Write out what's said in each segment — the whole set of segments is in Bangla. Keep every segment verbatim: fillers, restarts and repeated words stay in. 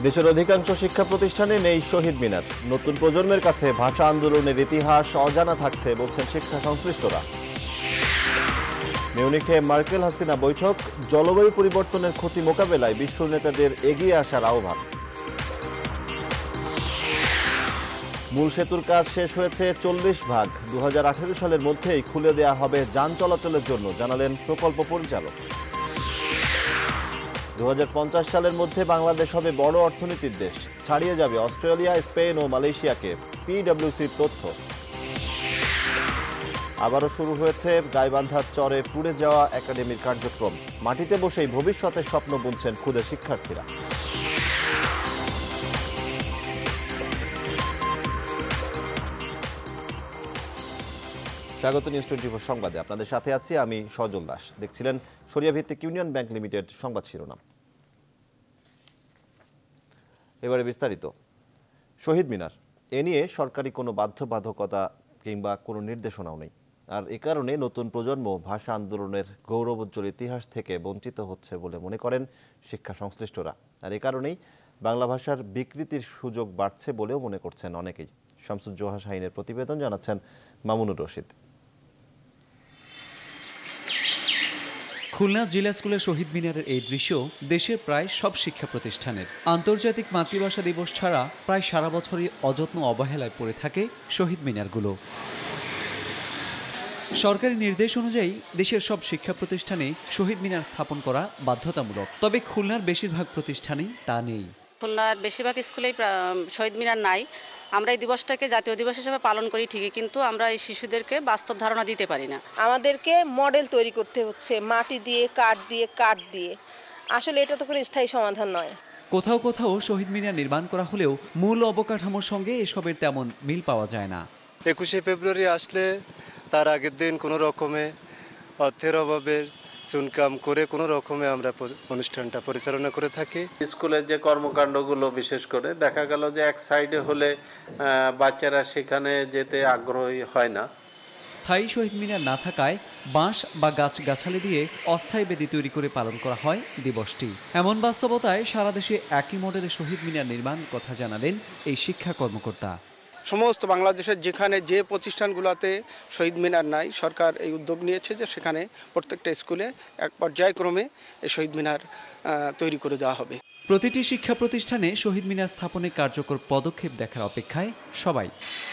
দেশের অধিকাংশ শিক্ষা প্রতিষ্ঠানে নেই শহীদ মিনার। নতুন প্রজন্মের কাছে ভাষা আন্দোলনের ইতিহাস অজানা থাকছে বলছেন শিক্ষা সংশ্লিষ্টরা। মিউনিখে মার্কেল হাসিনা বৈঠক, জলবায়ু পরিবর্তনের ক্ষতি মোকাবেলায় বিশ্ব নেতাদের এগিয়ে আসার আহ্বান। মূল সেতুর কাজ শেষ হয়েছে চল্লিশ ভাগ, দু হাজার আঠারো সালের মধ্যেই খুলে দেয়া হবে যান চলাচলের জন্য, জানালেন প্রকল্প পরিচালক। দু হাজার পঞ্চাশ সালের মধ্যে বাংলাদেশ হবে বড় অর্থনীতির দেশ, ছাড়িয়ে যাবে অস্ট্রেলিয়া, স্পেন ও মালয়েশিয়াকে, পিডব্লিউসির তথ্য। আবারও শুরু হয়েছে গাইবান্ধার চরে পুড়ে যাওয়া একাডেমির কার্যক্রম। মাটিতে বসেই ভবিষ্যতের স্বপ্ন বুনছেন ক্ষুদে শিক্ষার্থীরা। স্বাগত নিউজ টোয়েন্টি ফোর সংবাদে, আপনাদের সাথে আছি আমি সজল দাস। দেখছিলেন সরিয়া ভিত্তিক ইউনিয়ন ব্যাংক লিমিটেড সংবাদ শিরোনাম। এবারে বিস্তারিত। শহীদ মিনার, এ নিয়ে সরকারি কোনো বাধ্যবাধকতা কিংবা কোনো নির্দেশনাও নেই। আর এ কারণে নতুন প্রজন্ম ভাষা আন্দোলনের গৌরবোজ্জ্বল ইতিহাস থেকে বঞ্চিত হচ্ছে বলে মনে করেন শিক্ষা সংশ্লিষ্টরা। আর এ কারণেই বাংলা ভাষার বিকৃতির সুযোগ বাড়ছে বলেও মনে করছেন অনেকেই। শামসুজ্জোহা শাহিনের প্রতিবেদন, জানাচ্ছেন মামুনুর রশিদ। খুলনা জিলা স্কুলের শহীদ মিনারের এই দৃশ্য দেশের প্রায় সব শিক্ষা প্রতিষ্ঠানের। আন্তর্জাতিক মাতৃভাষা দিবস ছাড়া প্রায় সারা বছরই অযত্ন অবহেলায় পড়ে থাকে শহীদ মিনারগুলো। সরকারি নির্দেশ অনুযায়ী দেশের সব শিক্ষা প্রতিষ্ঠানে শহীদ মিনার স্থাপন করা বাধ্যতামূলক, তবে খুলনার বেশিরভাগ প্রতিষ্ঠানেই তা নেই। খুলনার বেশিরভাগ স্কুলেই শহীদ মিনার নাই। আমরা এই দিবসটাকে জাতীয় দিবস হিসেবে পালন করি ঠিকই, কিন্তু আমরা এই শিশুদেরকে বাস্তব ধারণা দিতে পারি না। আমাদেরকে মডেল তৈরি করতে হচ্ছে মাটি দিয়ে, কাঠ দিয়ে, কাঠ দিয়ে। আসলে এটা তো কোনো স্থায়ী সমাধান নয়। কোথাও কোথাও শহীদ মিনার নির্মাণ করা হলেও মূল অবকাঠামোর সঙ্গে এসবের তেমন মিল পাওয়া যায় না। একুশে ফেব্রুয়ারি আসলে তার আগের দিন কোনো রকমে অর্থের অভাবে চুনকাম করে কোনো রকমে আমরা অনুষ্ঠানটা পরিচালনা করে থাকি। স্কুলের যে কর্মকাণ্ডগুলো বিশেষ করে দেখা গেল যে এক সাইডে হলে বাচ্চারা সেখানে যেতে আগ্রহী হয় না। স্থায়ী শহীদ মিনার না থাকায় বাঁশ বা গাছ গাছালি দিয়ে অস্থায়ী বেদি তৈরি করে পালন করা হয় দিবসটি। এমন বাস্তবতায় সারা দেশে একই মডেলে শহীদ মিনার নির্মাণ কথা জানালেন এই শিক্ষা কর্মকর্তা। সমস্ত বাংলাদেশের যেখানে যে প্রতিষ্ঠানগুলোতে শহীদ মিনার নাই, সরকার এই উদ্যোগ নিয়েছে যে সেখানে প্রত্যেকটা স্কুলে এক পর্যায়ক্রমে এই শহীদ মিনার তৈরি করে দেওয়া হবে। প্রতিটি শিক্ষা প্রতিষ্ঠানে শহীদ মিনার স্থাপনের কার্যকর পদক্ষেপ দেখার অপেক্ষায় সবাই।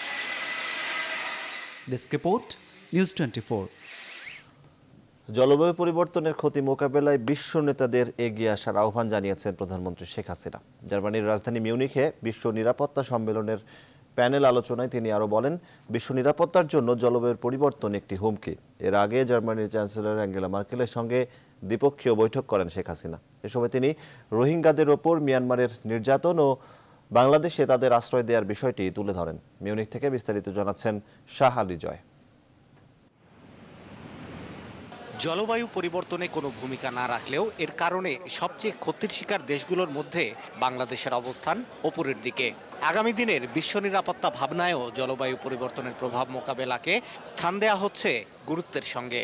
Desk report, news twenty four. জলবায়ু পরিবর্তনের ক্ষতি মোকাবেলায় বিশ্ব নেতাদের এগিয়ে আসার আহ্বান জানিয়েছেন প্রধানমন্ত্রী শেখ হাসিনা। জার্মানির রাজধানী মিউনিখে বিশ্ব নিরাপত্তা সম্মেলনের প্যানেল আলোচনায় তিনি আরও বলেন, বিশ্ব নিরাপত্তার জন্য জলবায়ুর পরিবর্তন একটি হুমকি। এর আগে জার্মানির চ্যান্সেলর অ্যাঙ্গেলা মার্কেলের সঙ্গে দ্বিপক্ষীয় বৈঠক করেন শেখ হাসিনা। এ সময় তিনি রোহিঙ্গাদের ওপর মিয়ানমারের নির্যাতন ও বাংলাদেশে তাদের আশ্রয় দেওয়ার বিষয়টি তুলে ধরেন। মিউনিখ থেকে বিস্তারিত জানাচ্ছেন শাহ আলী জয়। জলবায়ু পরিবর্তনে কোনো ভূমিকা না রাখলেও এর কারণে সবচেয়ে ক্ষতির শিকার দেশগুলোর মধ্যে বাংলাদেশের অবস্থান ওপরের দিকে। আগামী দিনের বিশ্ব নিরাপত্তা ভাবনায়ও জলবায়ু পরিবর্তনের প্রভাব মোকাবেলাকে স্থান দেয়া হচ্ছে গুরুত্বের সঙ্গে।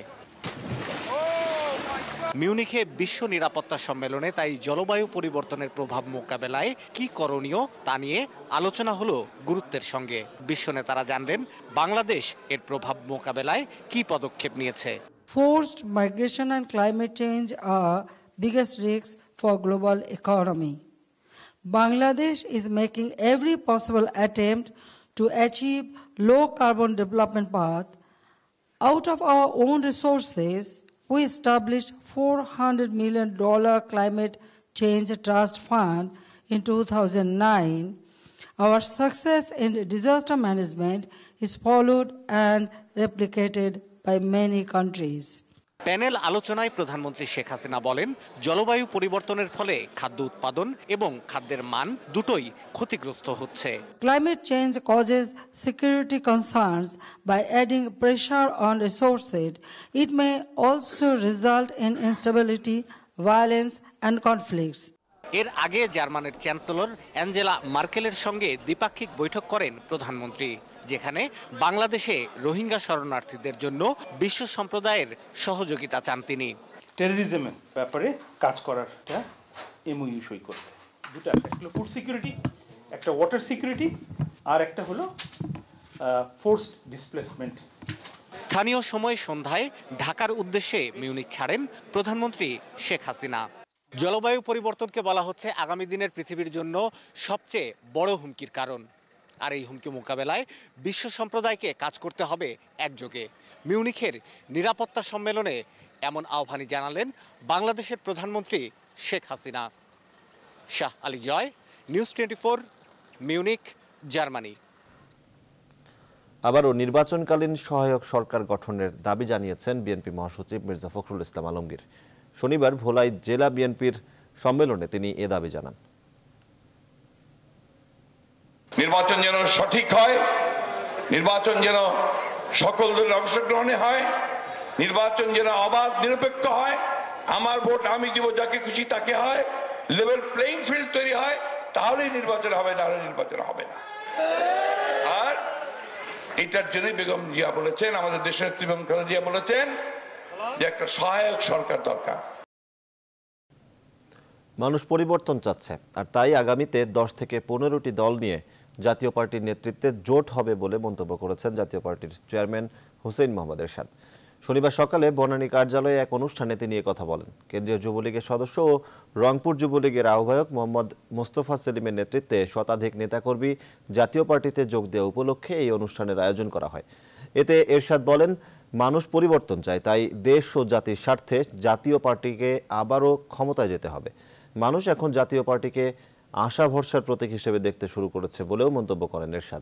মিউনিখে বিশ্ব নিরাপত্তা সম্মেলনে তাই জলবায়ু পরিবর্তনের প্রভাব মোকাবেলায় কি করণীয় তা নিয়ে আলোচনা হলো গুরুত্বের সঙ্গে। বিশ্ব নেতারা জানলেন বাংলাদেশ এর প্রভাব মোকাবেলায় কি পদক্ষেপ নিয়েছে। Forced migration and climate change are biggest risks for global economy. Bangladesh is making every possible attempt to achieve low carbon development path. Out of our own resources, we established four hundred million dollars climate change trust fund in two thousand nine. Our success in disaster management is followed and replicated by many countries. Panel আলোচনায় প্রধানমন্ত্রী শেখ হাসিনা বলেন, জলবায়ু পরিবর্তনের ফলে খাদ্য উৎপাদন এবং খাদ্যের মান দুটোই ক্ষতিগ্রস্ত হচ্ছে। Climate change causes security concerns by adding pressure on resources. It may also result in instability, violence and conflicts. এর আগে জার্মানির চ্যান্সেলর অ্যাঞ্জেলা মার্কেলের সঙ্গে দ্বিপাক্ষিক বৈঠক করেন প্রধানমন্ত্রী, যেখানে বাংলাদেশে রোহিঙ্গা শরণার্থীদের জন্য বিশ্ব সম্প্রদায়ের সহযোগিতা চান তিনি। টেররিজমের ব্যাপারে কাজ করারটা এমওইউ সই করতে দুটো একটা হলো ফুড সিকিউরিটি, একটা ওয়াটার সিকিউরিটি, আর একটা হলো ফোর্সড ডিসপ্লেসমেন্ট। স্থানীয় সময় সন্ধ্যায় ঢাকার উদ্দেশ্যে মিউনিক ছাড়েন প্রধানমন্ত্রী শেখ হাসিনা। জলবায়ু পরিবর্তনকে বলা হচ্ছে আগামী দিনের পৃথিবীর জন্য সবচেয়ে বড় হুমকির কারণ। আর এই হুমকি মোকাবেলায় বিশ্ব সম্প্রদায়কে কাজ করতে হবে একযোগে। মিউনিখের নিরাপত্তা সম্মেলনে এমন আহ্বানই জানালেন বাংলাদেশের প্রধানমন্ত্রী Sheikh Hasina. Shah Ali Joy, news twenty four, Munich, Germany. আবারও নির্বাচনকালীন সহায়ক সরকার গঠনের দাবি জানিয়েছেন বিএনপি মহাসচিব মির্জা ফখরুল ইসলাম আলমগীর। শনিবার ভোলায় জেলা বিএনপির সম্মেলনে তিনি এ দাবি জানান। নির্বাচন যেন সঠিক হয়, নির্বাচন যেন সকল দলের অংশগ্রহণে হয়, নির্বাচন যেন অবাধ নিরপেক্ষ হয়, আমার ভোট আমি দিব যাকে খুশি তাকে হয়, লেভেল প্লেইং ফিল্ড তৈরি হয়, তাহলেই নির্বাচন হবে, নাহলে নির্বাচন হবে না। আর এটার জন্যই বেগম জিয়া বলেছেন, আমাদের দেশের বেগম খালেদা জিয়া বলেছেন যে একটা সহায়ক সরকার দরকার। মানুষ পরিবর্তন চাচ্ছে, আর তাই আগামীতে দশ থেকে পনেরোটি দল নিয়ে জাতীয় পার্টির নেতৃত্বে জোট হবে বলে মন্তব্য করেছেন জাতীয় পার্টির চেয়ারম্যান হুসেইন মোহাম্মদ এরশাদ। শনিবার সকালে বনানী কার্যালয়ে এক অনুষ্ঠানে তিনি কথা বলেন। কেন্দ্রীয় যুবলীগের সদস্য ও রংপুর যুবলীগের আহ্বায়ক মোহাম্মদ মোস্তফা সেলিমের নেতৃত্বে শতাধিক নেতাকর্মী জাতীয় পার্টিতে যোগ দেওয়া উপলক্ষে এই অনুষ্ঠানের আয়োজন করা হয়। এতে এরশাদ বলেন, মানুষ পরিবর্তন চায়, তাই দেশ ও জাতির স্বার্থে জাতীয় পার্টিকে আবারও ক্ষমতায় যেতে হবে। মানুষ এখন জাতীয় পার্টিকে আশা ভরসার প্রতীক হিসেবে দেখতে শুরু করেছে বলেও মন্তব্য করেন এরশাদ।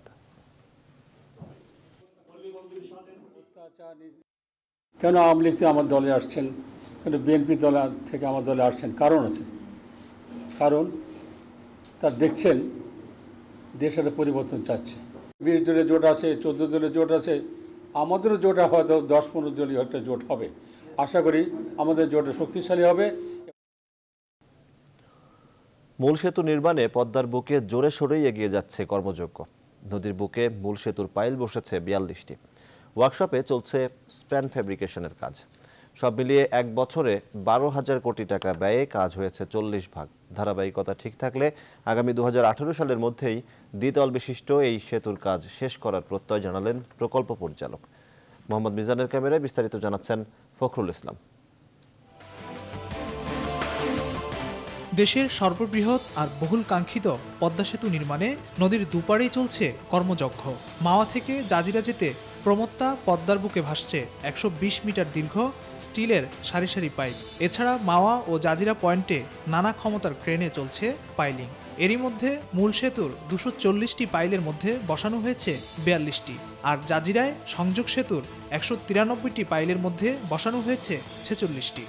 কেন আওয়ামী লীগ আমার দলে আসছেন, কেন বিএনপি দল থেকে আমার দলে আসছেন? কারণ আছে, কারণ তার দেখছেন দেশ একটা পরিবর্তন চাচ্ছে। বিশ দলের জোট আছে, চোদ্দ দলের জোট আছে, আমাদেরও জোট হয়তো দশ পনেরো দলীয় একটা জোট হবে। আশা করি আমাদের জোটে শক্তিশালী হবে। মূল সেতু নির্মাণে পদ্মার বুকে জোরে সোরেই এগিয়ে যাচ্ছে কর্মযজ্ঞ। নদীর বুকে মূল সেতুর পাইল বসেছে বিয়াল্লিশটি। ওয়ার্কশপে চলছে স্প্যান ফ্যাব্রিকেশনের কাজ। সব মিলিয়ে এক বছরে বারো হাজার কোটি টাকা ব্যয়ে কাজ হয়েছে চল্লিশ ভাগ। ধারাবাহিকতা ঠিক থাকলে আগামী দু হাজার আঠারো সালের মধ্যেই দ্বিতল বিশিষ্ট এই সেতুর কাজ শেষ করার প্রত্যয় জানালেন প্রকল্প পরিচালক। মোহাম্মদ মিজানের ক্যামেরায় বিস্তারিত জানাচ্ছেন ফখরুল ইসলাম। দেশের সর্ববৃহৎ আর বহুল কাঙ্ক্ষিত পদ্মা সেতু নির্মাণে নদীর দুপারেই চলছে কর্মযজ্ঞ। মাওয়া থেকে জাজিরা যেতে প্রমত্তা পদ্মার বুকে ভাসছে একশো বিশ মিটার দীর্ঘ স্টিলের সারি সারি পাইপ। এছাড়া মাওয়া ও জাজিরা পয়েন্টে নানা ক্ষমতার ক্রেনে চলছে পাইলিং। এরই মধ্যে মূল সেতুর দুশো চল্লিশটি পাইলের মধ্যে বসানো হয়েছে বিয়াল্লিশটি, আর জাজিরায় সংযোগ সেতুর একশো তিরানব্বইটি পাইলের মধ্যে বসানো হয়েছে ছেচল্লিশটি।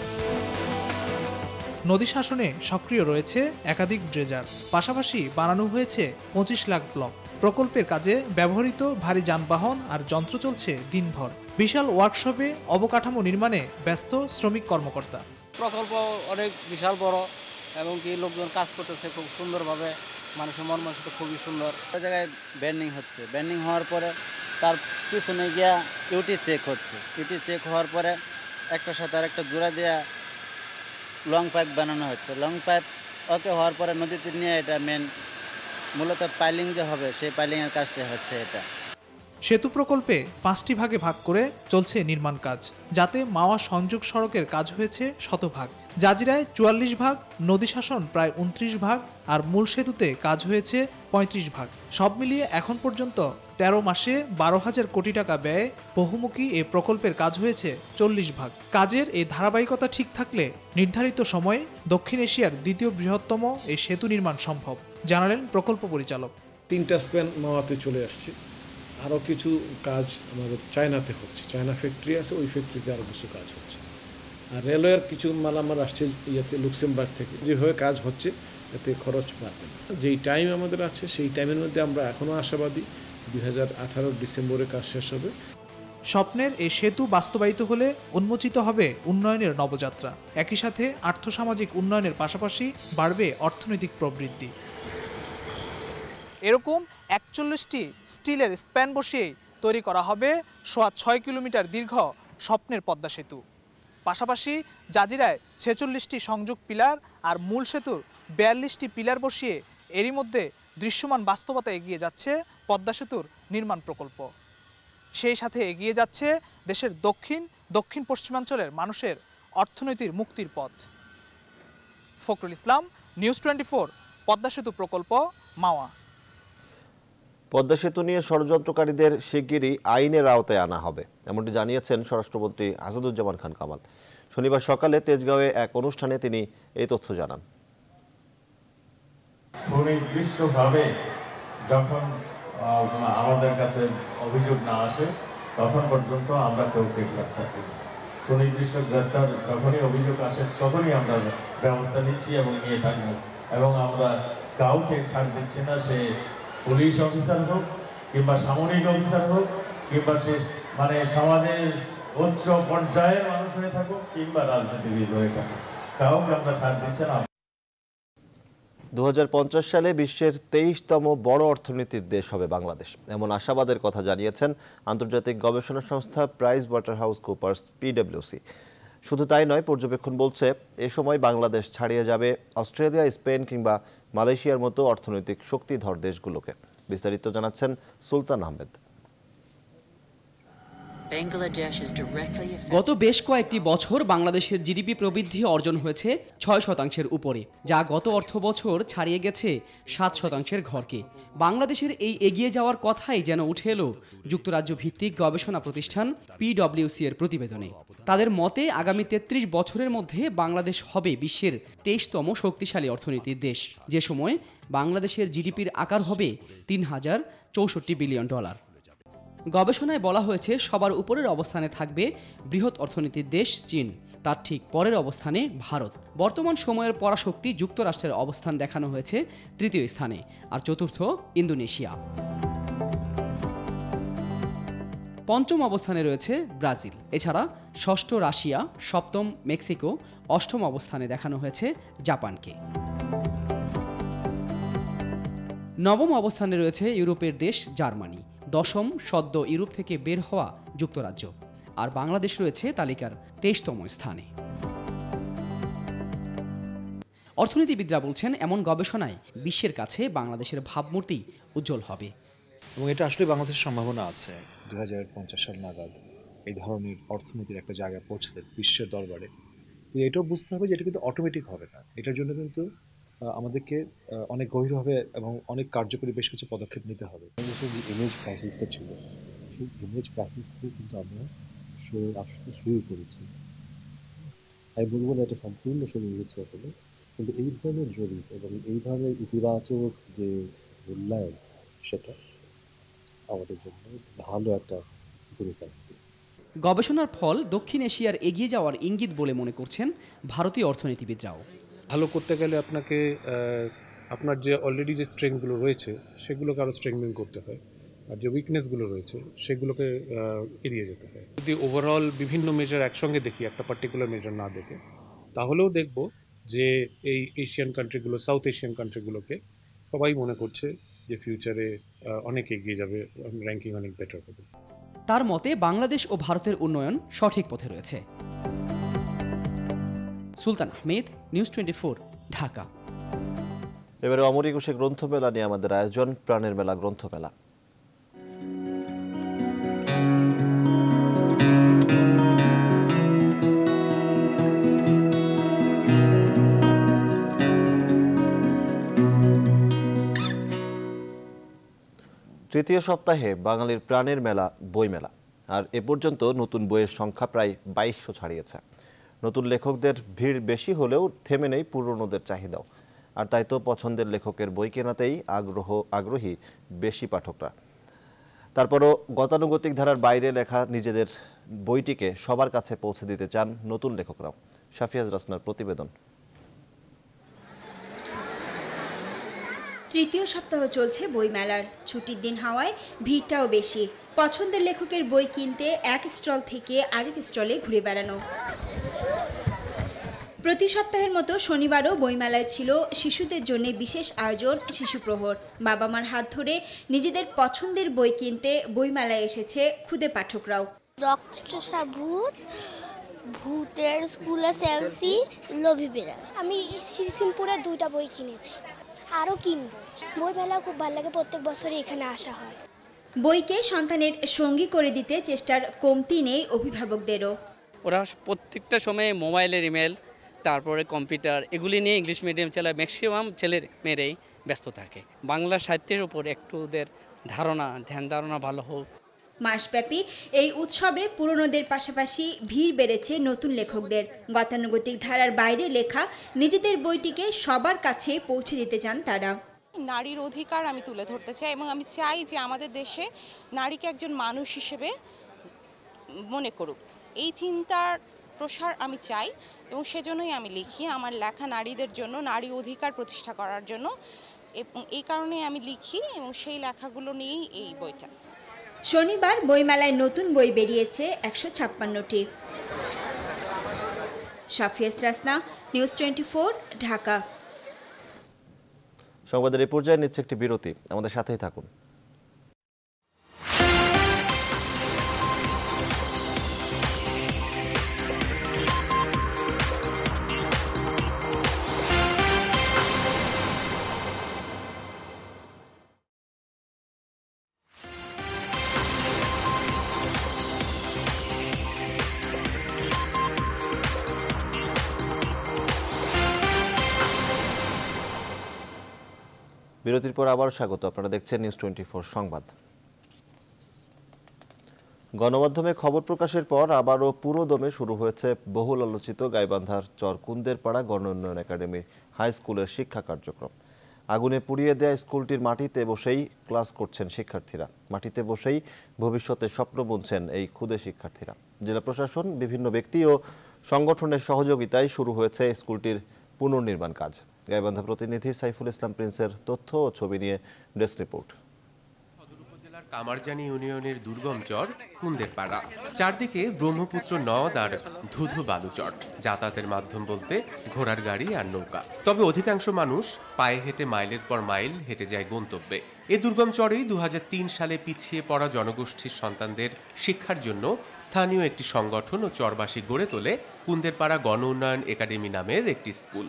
নদী শাসনে সক্রিয় রয়েছে একাধিক ড্রেজার, পাশাপাশি বানানো হয়েছে পঁচিশ লাখ ব্লক। প্রকল্পের কাজে ব্যবহৃত ভারী যানবাহন আর যন্ত্র চলছে দিনভর। বিশাল ওয়ার্কশপে অবকাঠামো নির্মাণে ব্যস্ত শ্রমিক কর্মকর্তা। প্রকল্প অনেক বিশাল বড় এবং কি লোকজন কাজ করতেছে খুব সুন্দরভাবে, মানুষের মন মানসিকতা খুবই সুন্দর। ওই জায়গায় ব্যান্ডিং হচ্ছে, ব্যান্ডিং হওয়ার পরে তার পিছনে গিয়া ইউটি চেক হচ্ছে, ইউটি চেক হওয়ার পরে একটার সাথে আর একটা জোড়া দেওয়া লং পাইপ বানানো হচ্ছে। লং পাইপ ওকে হওয়ার পরে নদীতে নিয়ে এটা মেন মূলত পাইলিং যে হবে সেই পাইলিংয়ের কাজটা হচ্ছে এটা। সেতু প্রকল্পে পাঁচটি ভাগে ভাগ করে চলছে নির্মাণ কাজ, যাতে মাওয়া সংযোগ সড়কের কাজ হয়েছে শতভাগ। জাজিরায় চুয়াল্লিশ ভাগ, নদী শাসন প্রায় উনত্রিশ ভাগ, আর মূল সেতুতে কাজ হয়েছে পঁয়ত্রিশ ভাগ। সব মিলিয়ে এখন পর্যন্ত তেরো মাসে বারো হাজার কোটি টাকা ব্যয়ে বহুমুখী এ প্রকল্পের কাজ হয়েছে চল্লিশ ভাগ। কাজের এই ধারাবাহিকতা ঠিক থাকলে নির্ধারিত সময়ে দক্ষিণ এশিয়ার দ্বিতীয় বৃহত্তম এই সেতু নির্মাণ সম্ভব, জানালেন প্রকল্প পরিচালক। তিনটা স্প্যান মাওয়াতে চলে আসছে, আরও কিছু কাজ আমাদের চায়নাতে হচ্ছে, চায়না ফ্যাক্টরি আছে, ওই ফ্যাক্টরিতে আরও কিছু কাজ হচ্ছে। আর রেলওয়ের কিছু মালামাল আসছে ইয়েতে লুক্সেমবার্গ থেকে। যেভাবে কাজ হচ্ছে এতে খরচ বাড়বে না। যেই টাইম আমাদের আছে সেই টাইমের মধ্যে আমরা এখনও আশাবাদী দুই হাজার আঠারো ডিসেম্বরে কাজ শেষ হবে। স্বপ্নের এই সেতু বাস্তবায়িত হলে উন্মোচিত হবে উন্নয়নের নবযাত্রা। একই সাথে আর্থসামাজিক উন্নয়নের পাশাপাশি বাড়বে অর্থনৈতিক প্রবৃদ্ধি। এরকম একচল্লিশটি স্টিলের স্প্যান বসিয়ে তৈরি করা হবে সোয়া ছয় কিলোমিটার দীর্ঘ স্বপ্নের পদ্মা সেতু। পাশাপাশি জাজিরায় ছেচল্লিশটি সংযোগ পিলার আর মূল সেতুর বিয়াল্লিশটি পিলার বসিয়ে এরই মধ্যে দৃশ্যমান বাস্তবতা এগিয়ে যাচ্ছে পদ্মা সেতুর নির্মাণ প্রকল্প। সেই সাথে এগিয়ে যাচ্ছে দেশের দক্ষিণ দক্ষিণ পশ্চিমাঞ্চলের মানুষের অর্থনৈতিক মুক্তির পথ। ফখরুল ইসলাম, নিউজ টোয়েন্টি-ফোর, পদ্মা সেতু প্রকল্প, মাওয়া। পদ্মা সেতু নিয়ে ষড়যন্ত্রকারীদের শিগগিরই আইনের আওতায় আনা হবে, এমনটি জানিয়েছেন স্বরাষ্ট্রমন্ত্রী আসাদুজ্জামান খান কামাল। শনিবার সকালে তেজগাঁওয়ে এক অনুষ্ঠানে তিনি এই তথ্য জানান। সুনির্দিষ্টভাবে যখন আমাদের কাছে অভিযোগ না আসে তখন পর্যন্ত আমরা কাউকে গ্রেপ্তার করি। সুনির্দিষ্ট গ্রেপ্তার যখনই অভিযোগ আসে তখনই আমরা ব্যবস্থা নিচ্ছি এবং নিয়ে থাকবো, এবং আমরা কাউকে ছাড় দিচ্ছি না, সে পুলিশ অফিসার হোক কিংবা সামরিক অফিসার হোক কিংবা সে মানে সমাজের উচ্চ পর্যায়ের মানুষ হয়ে থাকুক কিংবা রাজনীতিবিদ হয়ে থাকুক, কাউকে আমরা ছাড় দিচ্ছি না। দু হাজার পঞ্চাশ সালে বিশ্বের তেইশতম বড় অর্থনীতির দেশ হবে বাংলাদেশ, এমন আশাবাদের কথা জানিয়েছেন আন্তর্জাতিক গবেষণা সংস্থা প্রাইস ওয়াটার হাউস কুপার্স পিডব্লিউসি। শুধু তাই নয়, পর্যবেক্ষণ বলছে এ সময় বাংলাদেশ ছাড়িয়ে যাবে অস্ট্রেলিয়া, স্পেন কিংবা মালয়েশিয়ার মতো অর্থনৈতিক শক্তিধর দেশগুলোকে। বিস্তারিত জানাচ্ছেন সুলতান আহমেদ। গত বেশ কয়েকটি বছর বাংলাদেশের জিডিপি প্রবৃদ্ধি অর্জন হয়েছে ছয় শতাংশের উপরে, যা গত অর্থ বছর ছাড়িয়ে গেছে সাত শতাংশের ঘরকে। বাংলাদেশের এই এগিয়ে যাওয়ার কথাই যেন উঠে এলো যুক্তরাজ্য ভিত্তিক গবেষণা প্রতিষ্ঠান পিডব্লিউসি এর প্রতিবেদনে। তাদের মতে আগামী তেত্রিশ বছরের মধ্যে বাংলাদেশ হবে বিশ্বের তেইশতম শক্তিশালী অর্থনীতির দেশ, যে সময় বাংলাদেশের জিডিপির আকার হবে তিন হাজার চৌষট্টি বিলিয়ন ডলার। গবেষণায় বলা হয়েছে সবার উপরের অবস্থানে থাকবে বৃহৎ অর্থনীতির দেশ চীন, তার ঠিক পরের অবস্থানে ভারত। বর্তমান সময়ের পরাশক্তি যুক্তরাষ্ট্রের অবস্থান দেখানো হয়েছে তৃতীয় স্থানে, আর চতুর্থ ইন্দোনেশিয়া। পঞ্চম অবস্থানে রয়েছে ব্রাজিল। এছাড়া ষষ্ঠ রাশিয়া, সপ্তম মেক্সিকো, অষ্টম অবস্থানে দেখানো হয়েছে জাপানকে। নবম অবস্থানে রয়েছে ইউরোপের দেশ জার্মানি, দশম সদ্য ইউরোপ থেকে বের হওয়া যুক্তরাজ্য, আর বাংলাদেশ রয়েছে তালিকার তেইশতম স্থানে। অর্থনীতিবিদরা বলছেন এমন গবেষণায় বিশ্বের কাছে বাংলাদেশের ভাবমূর্তি উজ্জ্বল হবে, এবং এটা আসলে বাংলাদেশের সম্ভাবনা আছে দু হাজার পঞ্চাশ সাল নাগাদ এই ধরনের অর্থনীতির একটা জায়গায় পৌঁছতে বিশ্বের দরবারে। এটাও বুঝতে হবে যে এটা কিন্তু অটোমেটিক হবে না, এটার জন্য কিন্তু আমাদেরকে অনেক গভীরভাবে এবং অনেক কার্যকরী বেশ কিছু পদক্ষেপ নিতে হবে। বাংলাদেশের যে ইমেজ ক্রাইসিসটা ছিল, সেই ইমেজ ক্রাইসিস থেকে কিন্তু আমরা সরে আসতে শুরু করেছি। আমি বলবো না এটা সম্পূর্ণ সরে গেছে আসলে, কিন্তু এই ধরনের জরিপ এবং এই ধরনের ইতিবাচক যে মূল্যায়ন, সেটা আমাদের জন্য ভালো একটা ভূমিকা। গবেষণার ফল দক্ষিণ এশিয়ার এগিয়ে যাওয়ার ইঙ্গিত বলে মনে করছেন ভারতীয় অর্থনীতিবিদরাও। ভালো করতে গেলে আপনাকে আপনার যে অলরেডি যে স্ট্রেংথগুলো রয়েছে সেগুলোকে আরও স্ট্রেংথেন করতে হয়, আর যে উইকনেসগুলো রয়েছে সেগুলোকে এড়িয়ে যেতে হয়। যদি ওভারঅল বিভিন্ন মেজার একসঙ্গে দেখি, একটা পার্টিকুলার মেজার না দেখে, তাহলেও দেখব যে এই এশিয়ান কান্ট্রিগুলো, সাউথ এশিয়ান কান্ট্রিগুলোকে সবাই মনে করছে যে ফিউচারে অনেক এগিয়ে যাবে, র্যাঙ্কিং অনেক বেটার হবে। তার মতে বাংলাদেশ ও ভারতের উন্নয়ন সঠিক পথে রয়েছে। Sultan Ahmed, news twenty four, Dhaka. এবারে অমর একুশে গ্রন্থমেলা নিয়ে আমাদের আয়োজন, প্রাণের মেলা গ্রন্থমেলা। তৃতীয় সপ্তাহে বাঙালির প্রাণের মেলা বইমেলা, আর এ পর্যন্ত নতুন বইয়ের সংখ্যা প্রায় বাইশশো ছাড়িয়েছে। নতুন লেখকদের ভিড় বেশি হলেও থেমে নেই পুরনোদের চাহিদাও, আর তাই তো পছন্দের লেখকের বই কেনাতেই আগ্রহ আগ্রহী বেশি পাঠকরা। তারপরও গতানুগতিক ধারার বাইরে লেখা নিজেদের বইটিকে সবার কাছে পৌঁছে দিতে চান নতুন লেখকরাও। শাফিয়াজ রাসনার প্রতিবেদন। তৃতীয় সপ্তাহ চলছে বইমেলার। ছুটির দিন হওয়ায় ভিড়টাও বেশি। পছন্দের লেখকের বই কিনতে এক স্টল থেকে আরেক স্টলে ঘুরে বেড়ানো। প্রতি সপ্তাহের মতো শনিবারও বইমেলায় ছিল শিশুদের জন্য বিশেষ আয়োজন শিশু প্রহর। বাবা মার হাত ধরে নিজেদের পছন্দের বই কিনতে বইমেলায় এসেছে খুদে পাঠকরাও। রক্তচোষা ভূত, ভূতের, স্কুলে সেলফি, লোভী বিড়াল। আমি সিলসিমপুরে দুইটা বই কিনেছি, আরও কিনবো। বই মেলা খুব ভালো লাগে, প্রত্যেক বছরই এখানে আসা হয়। বইকে সন্তানের সঙ্গী করে দিতে চেষ্টার কমতি নেই অভিভাবকদেরও। ওরা প্রত্যেকটা সময়ে মোবাইলের ইমেল, তারপরে কম্পিউটার, এগুলি নিয়ে ইংলিশ মিডিয়াম চালায় ম্যাক্সিমাম ছেলের মেয়েরাই ব্যস্ত থাকে। বাংলা সাহিত্যের উপর একটু ওদের ধারণা, ধ্যান ধারণা ভালো হোক। মাসব্যাপী এই উৎসবে পুরনোদের পাশাপাশি ভিড় বেড়েছে নতুন লেখকদের। গতানুগতিক ধারার বাইরে লেখা নিজেদের বইটিকে সবার কাছে পৌঁছে দিতে চান তারা। নারীর অধিকার আমি তুলে ধরতে চাই এবং আমি চাই যে আমাদের দেশে নারীকে একজন মানুষ হিসেবে মনে করুক, এই চিন্তার প্রসার আমি চাই এবং সেজন্যই আমি লিখি। আমার লেখা নারীদের জন্য, নারী অধিকার প্রতিষ্ঠা করার জন্য, এবং এই কারণে আমি লিখি এবং সেই লেখাগুলো নিয়েই এই বইটা। শনিবার বইমেলায় নতুন বই বেরিয়েছে একশো ছাপ্পান্নটি। Safia Rasna, news twenty four, Dhaka. সংবাদের এই পর্যায়ে নিচ্ছে একটি বিরতি, আমাদের সাথেই থাকুন। বিরতির পর আবার স্বাগত, আপনারা দেখছেন নিউজ টোয়েন্টি ফোর সংবাদ। গণমাধ্যমে খবর প্রকাশের পর আবারও পুরোদমে শুরু হয়েছে বহুল আলোচিত গাইবান্ধার চর কুন্দেরপাড়া গণ উন্নয়ন একাডেমি হাই স্কুলের শিক্ষা কার্যক্রম। আগুনে পুড়িয়ে দেয়া স্কুলটির মাটিতে বসেই ক্লাস করছেন শিক্ষার্থীরা। মাটিতে বসেই ভবিষ্যতে স্বপ্ন বুনছেন এই ক্ষুদে শিক্ষার্থীরা। জেলা প্রশাসন, বিভিন্ন ব্যক্তি ও সংগঠনের সহযোগিতায় শুরু হয়েছে স্কুলটির পুনর্নির্মাণ কাজ। গাইবান্ধা প্রতিনিধি সাইফুল ইসলাম প্রিন্সের তথ্য ও ছবি নিয়ে ডেস্ক রিপোর্ট। সদর উপজেলার কামারজানি ইউনিয়নের দুর্গম চর কুন্দেরপাড়া, চারদিকে ব্রহ্মপুত্র নদ আর ধুধু বালুচর। যাতায়াতের মাধ্যম বলতে ঘোড়ার গাড়ি আর নৌকা, তবে অধিকাংশ মানুষ পায়ে হেঁটে মাইলের পর মাইল হেঁটে যায় গন্তব্যে। এই দুর্গম চরেই দু হাজার তিন সালে পিছিয়ে পড়া জনগোষ্ঠীর সন্তানদের শিক্ষার জন্য স্থানীয় একটি সংগঠন ও চরবাসী গড়ে তোলে কুন্দেরপাড়া গণ উন্নয়ন একাডেমি নামের একটি স্কুল।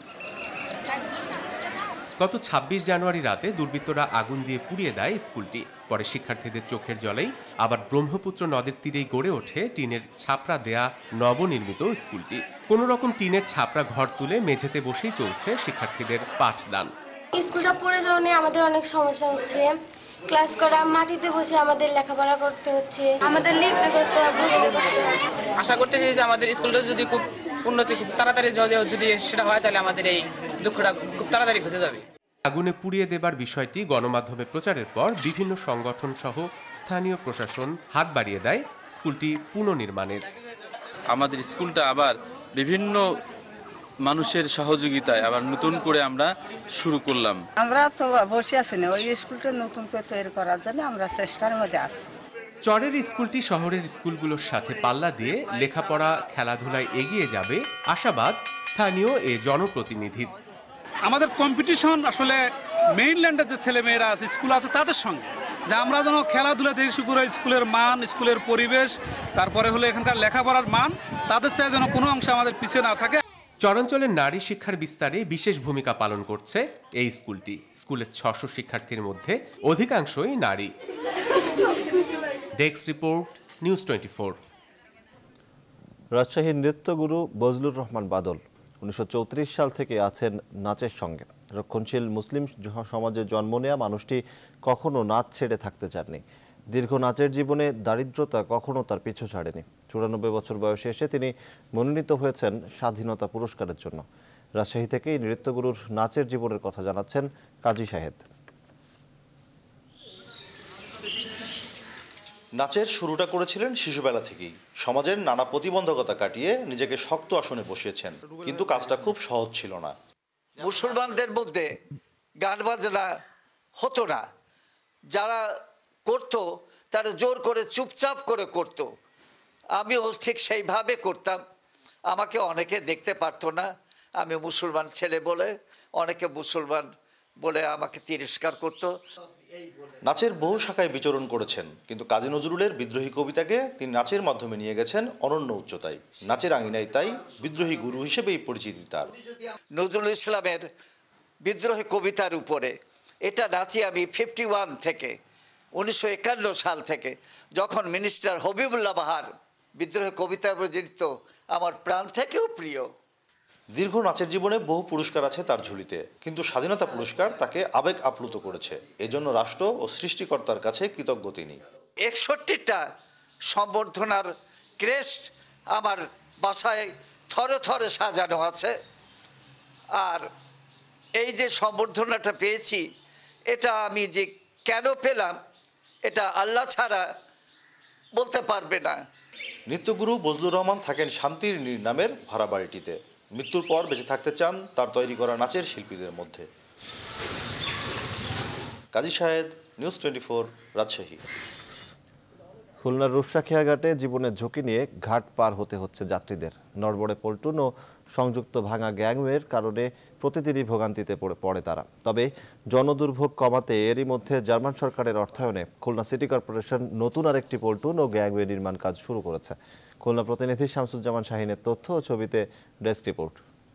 গত ছাব্বিশ জানুয়ারি রাতে দুর্বৃত্তরা আগুন দিয়ে পুড়িয়ে দেয় স্কুলটি। পরে শিক্ষার্থীদের চোখের জলেই আবার ব্রহ্মপুত্র নদের তীরেই গড়ে ওঠে টিনের ছাপড়া দেয়া নবনির্মিত স্কুলটি। কোনো রকম টিনের ছাপড়া ঘর তুলে মেঝেতে বসেই চলছে শিক্ষার্থীদের পাঠদান। স্কুলটা পড়ে যাওয়া নিয়ে আমাদের অনেক সমস্যা হচ্ছে। ক্লাস করা, মাটিতে বসে আমাদের লেখাপড়া করতে হচ্ছে, আমাদের লিখতে কষ্ট হয়, বুঝতে কষ্ট হয়। আশা করতেছি যে আমাদের স্কুলটা যদি খুব উন্নতি খুব তাড়াতাড়ি যদি সেটা হয় তাহলে আমাদের এই দুঃখটা খুব তাড়াতাড়ি ঘুচে যাবে। আগুনে পুড়িয়ে দেবার বিষয়টি গণমাধ্যমে প্রচারের পর বিভিন্ন সংগঠন সহ স্থানীয় প্রশাসন হাত বাড়িয়ে দেয় স্কুলটি পুনর্নির্মাণের। আমাদের স্কুলটা আবার বিভিন্ন মানুষের সহযোগিতায় আবার নতুন করে আমরা শুরু করলাম। আমরা তো বসে আছি না, ওই স্কুলটা নতুন করে তৈরি করার জন্য আমরা চেষ্টার মধ্যে আছি। চরের স্কুলটি শহরের স্কুলগুলোর সাথে পাল্লা দিয়ে লেখাপড়া খেলাধুলায় এগিয়ে যাবে আশাবাদ স্থানীয় এ জনপ্রতিনিধির। আমাদের কম্পিটিশন আসলে মেইনল্যান্ডের যে ছেলেমেয়েরা আছে, স্কুল আছে, তাদের সঙ্গে, যে আমরা যেন খেলাধুলা থেকে শুরু করে স্কুলের মান, স্কুলের পরিবেশ, তারপরে হলো এখানকার লেখাপড়ার মান, তাদের চেয়ে যেন কোনো অংশ আমাদের পিছিয়ে না থাকে। চরাঞ্চলের নারী শিক্ষার বিস্তারে বিশেষ ভূমিকা পালন করছে এই স্কুলটি। স্কুলের ছশো শিক্ষার্থীর মধ্যে অধিকাংশই নারী। Desk report, news twenty four. রাজশাহীর নৃত্যগুরু বজলুর রহমান বাদল উনিশশো চৌত্রিশ সাল থেকে আছেন নাচের সঙ্গে। রক্ষণশীল মুসলিম সমাজে জন্ম নেয়া মানুষটি কখনো নাচ ছেড়ে থাকতে চাননি। দীর্ঘ নাচের জীবনে দারিদ্রতা কখনো তার পিছু ছাড়েনি। চুরানব্বই বছর বয়সে এসে তিনি মনোনীত হয়েছেন স্বাধীনতা পুরস্কারের জন্য। রাজশাহী থেকে নৃত্যগুরুর নাচের জীবনের কথা জানাচ্ছেন কাজী শাহেদ। নাচের শুরুটা করেছিলেন শিশুবেলা থেকেই। সমাজের নানা প্রতিবন্ধকতা কাটিয়ে নিজেকে শক্ত আসনে বসিয়েছেন, কিন্তু কাজটা খুব সহজ ছিল না। মুসলমানদের মধ্যে গান বাজনা হতো না, যারা করতো তারা জোর করে চুপচাপ করে করতো। আমিও ঠিক সেইভাবে করতাম। আমাকে অনেকে দেখতে পারতো না, আমি মুসলমান ছেলে বলে, অনেকে মুসলমান বলে আমাকে তিরস্কার করতো। নাচের বহু শাখায় বিচরণ করেছেন, কিন্তু কাজী নজরুলের বিদ্রোহী কবিতাকে তিনি নাচের মাধ্যমে নিয়ে গেছেন অনন্য উচ্চতায়। নাচের আঙিনায় তাই বিদ্রোহী গুরু হিসেবেই পরিচিতি তার। নজরুল ইসলামের বিদ্রোহী কবিতার উপরে এটা নাচি আমি ফিফটি ওয়ান থেকে উনিশশো একান্ন সাল থেকে, যখন মিনিস্টার হবিবুল্লাহ বাহার বিদ্রোহী কবিতার উপর লিখত, আমার প্রাণ থেকেও প্রিয়। দীর্ঘ নাচের জীবনে বহু পুরস্কার আছে তার ঝুলিতে, কিন্তু স্বাধীনতা পুরস্কার তাকে আবেগ আপ্লুত করেছে। এজন্য রাষ্ট্র ও সৃষ্টিকর্তার কাছে কৃতজ্ঞ তিনি। একষট্টিটা সম্বর্ধনার ক্রেস্ট আমার বাসায় থরে থরে সাজানো আছে। আর এই যে সম্বর্ধনাটা পেয়েছি, এটা আমি যে কেন পেলাম এটা আল্লাহ ছাড়া বলতে পারবে না। নৃত্যগুরু বজলুর রহমান থাকেন শান্তির নীর নামের ভাড়া বাড়িটিতে। মৃত্যুর পর বেঁচে থাকতে চান তার তৈরি করা নাচের শিল্পীদের মধ্যে। Kazi Shahed, news twenty four, Rajshahi. খুলনার রূপসা ঘাটে জীবনের ঝুঁকি নিয়ে ঘাট পার হতে হচ্ছে যাত্রীদের। নড়বড়ে পল্টন ও সংযুক্ত ভাঙা গ্যাংওয়ের কারণে প্রতিদিনই ভোগান্তিতে পড়ে তারা। তবে জনদুর্ভোগ কমাতে এরই মধ্যে জার্মান সরকারের অর্থায়নে খুলনা সিটি কর্পোরেশন নতুন আরেকটি পল্টন ও গ্যাংওয়ে নির্মাণ কাজ শুরু করেছে। খুলনা প্রতিনিধি শামসুজ্জামান শাহিনের তথ্য ও ছবিতে ডেস্ক রিপোর্ট।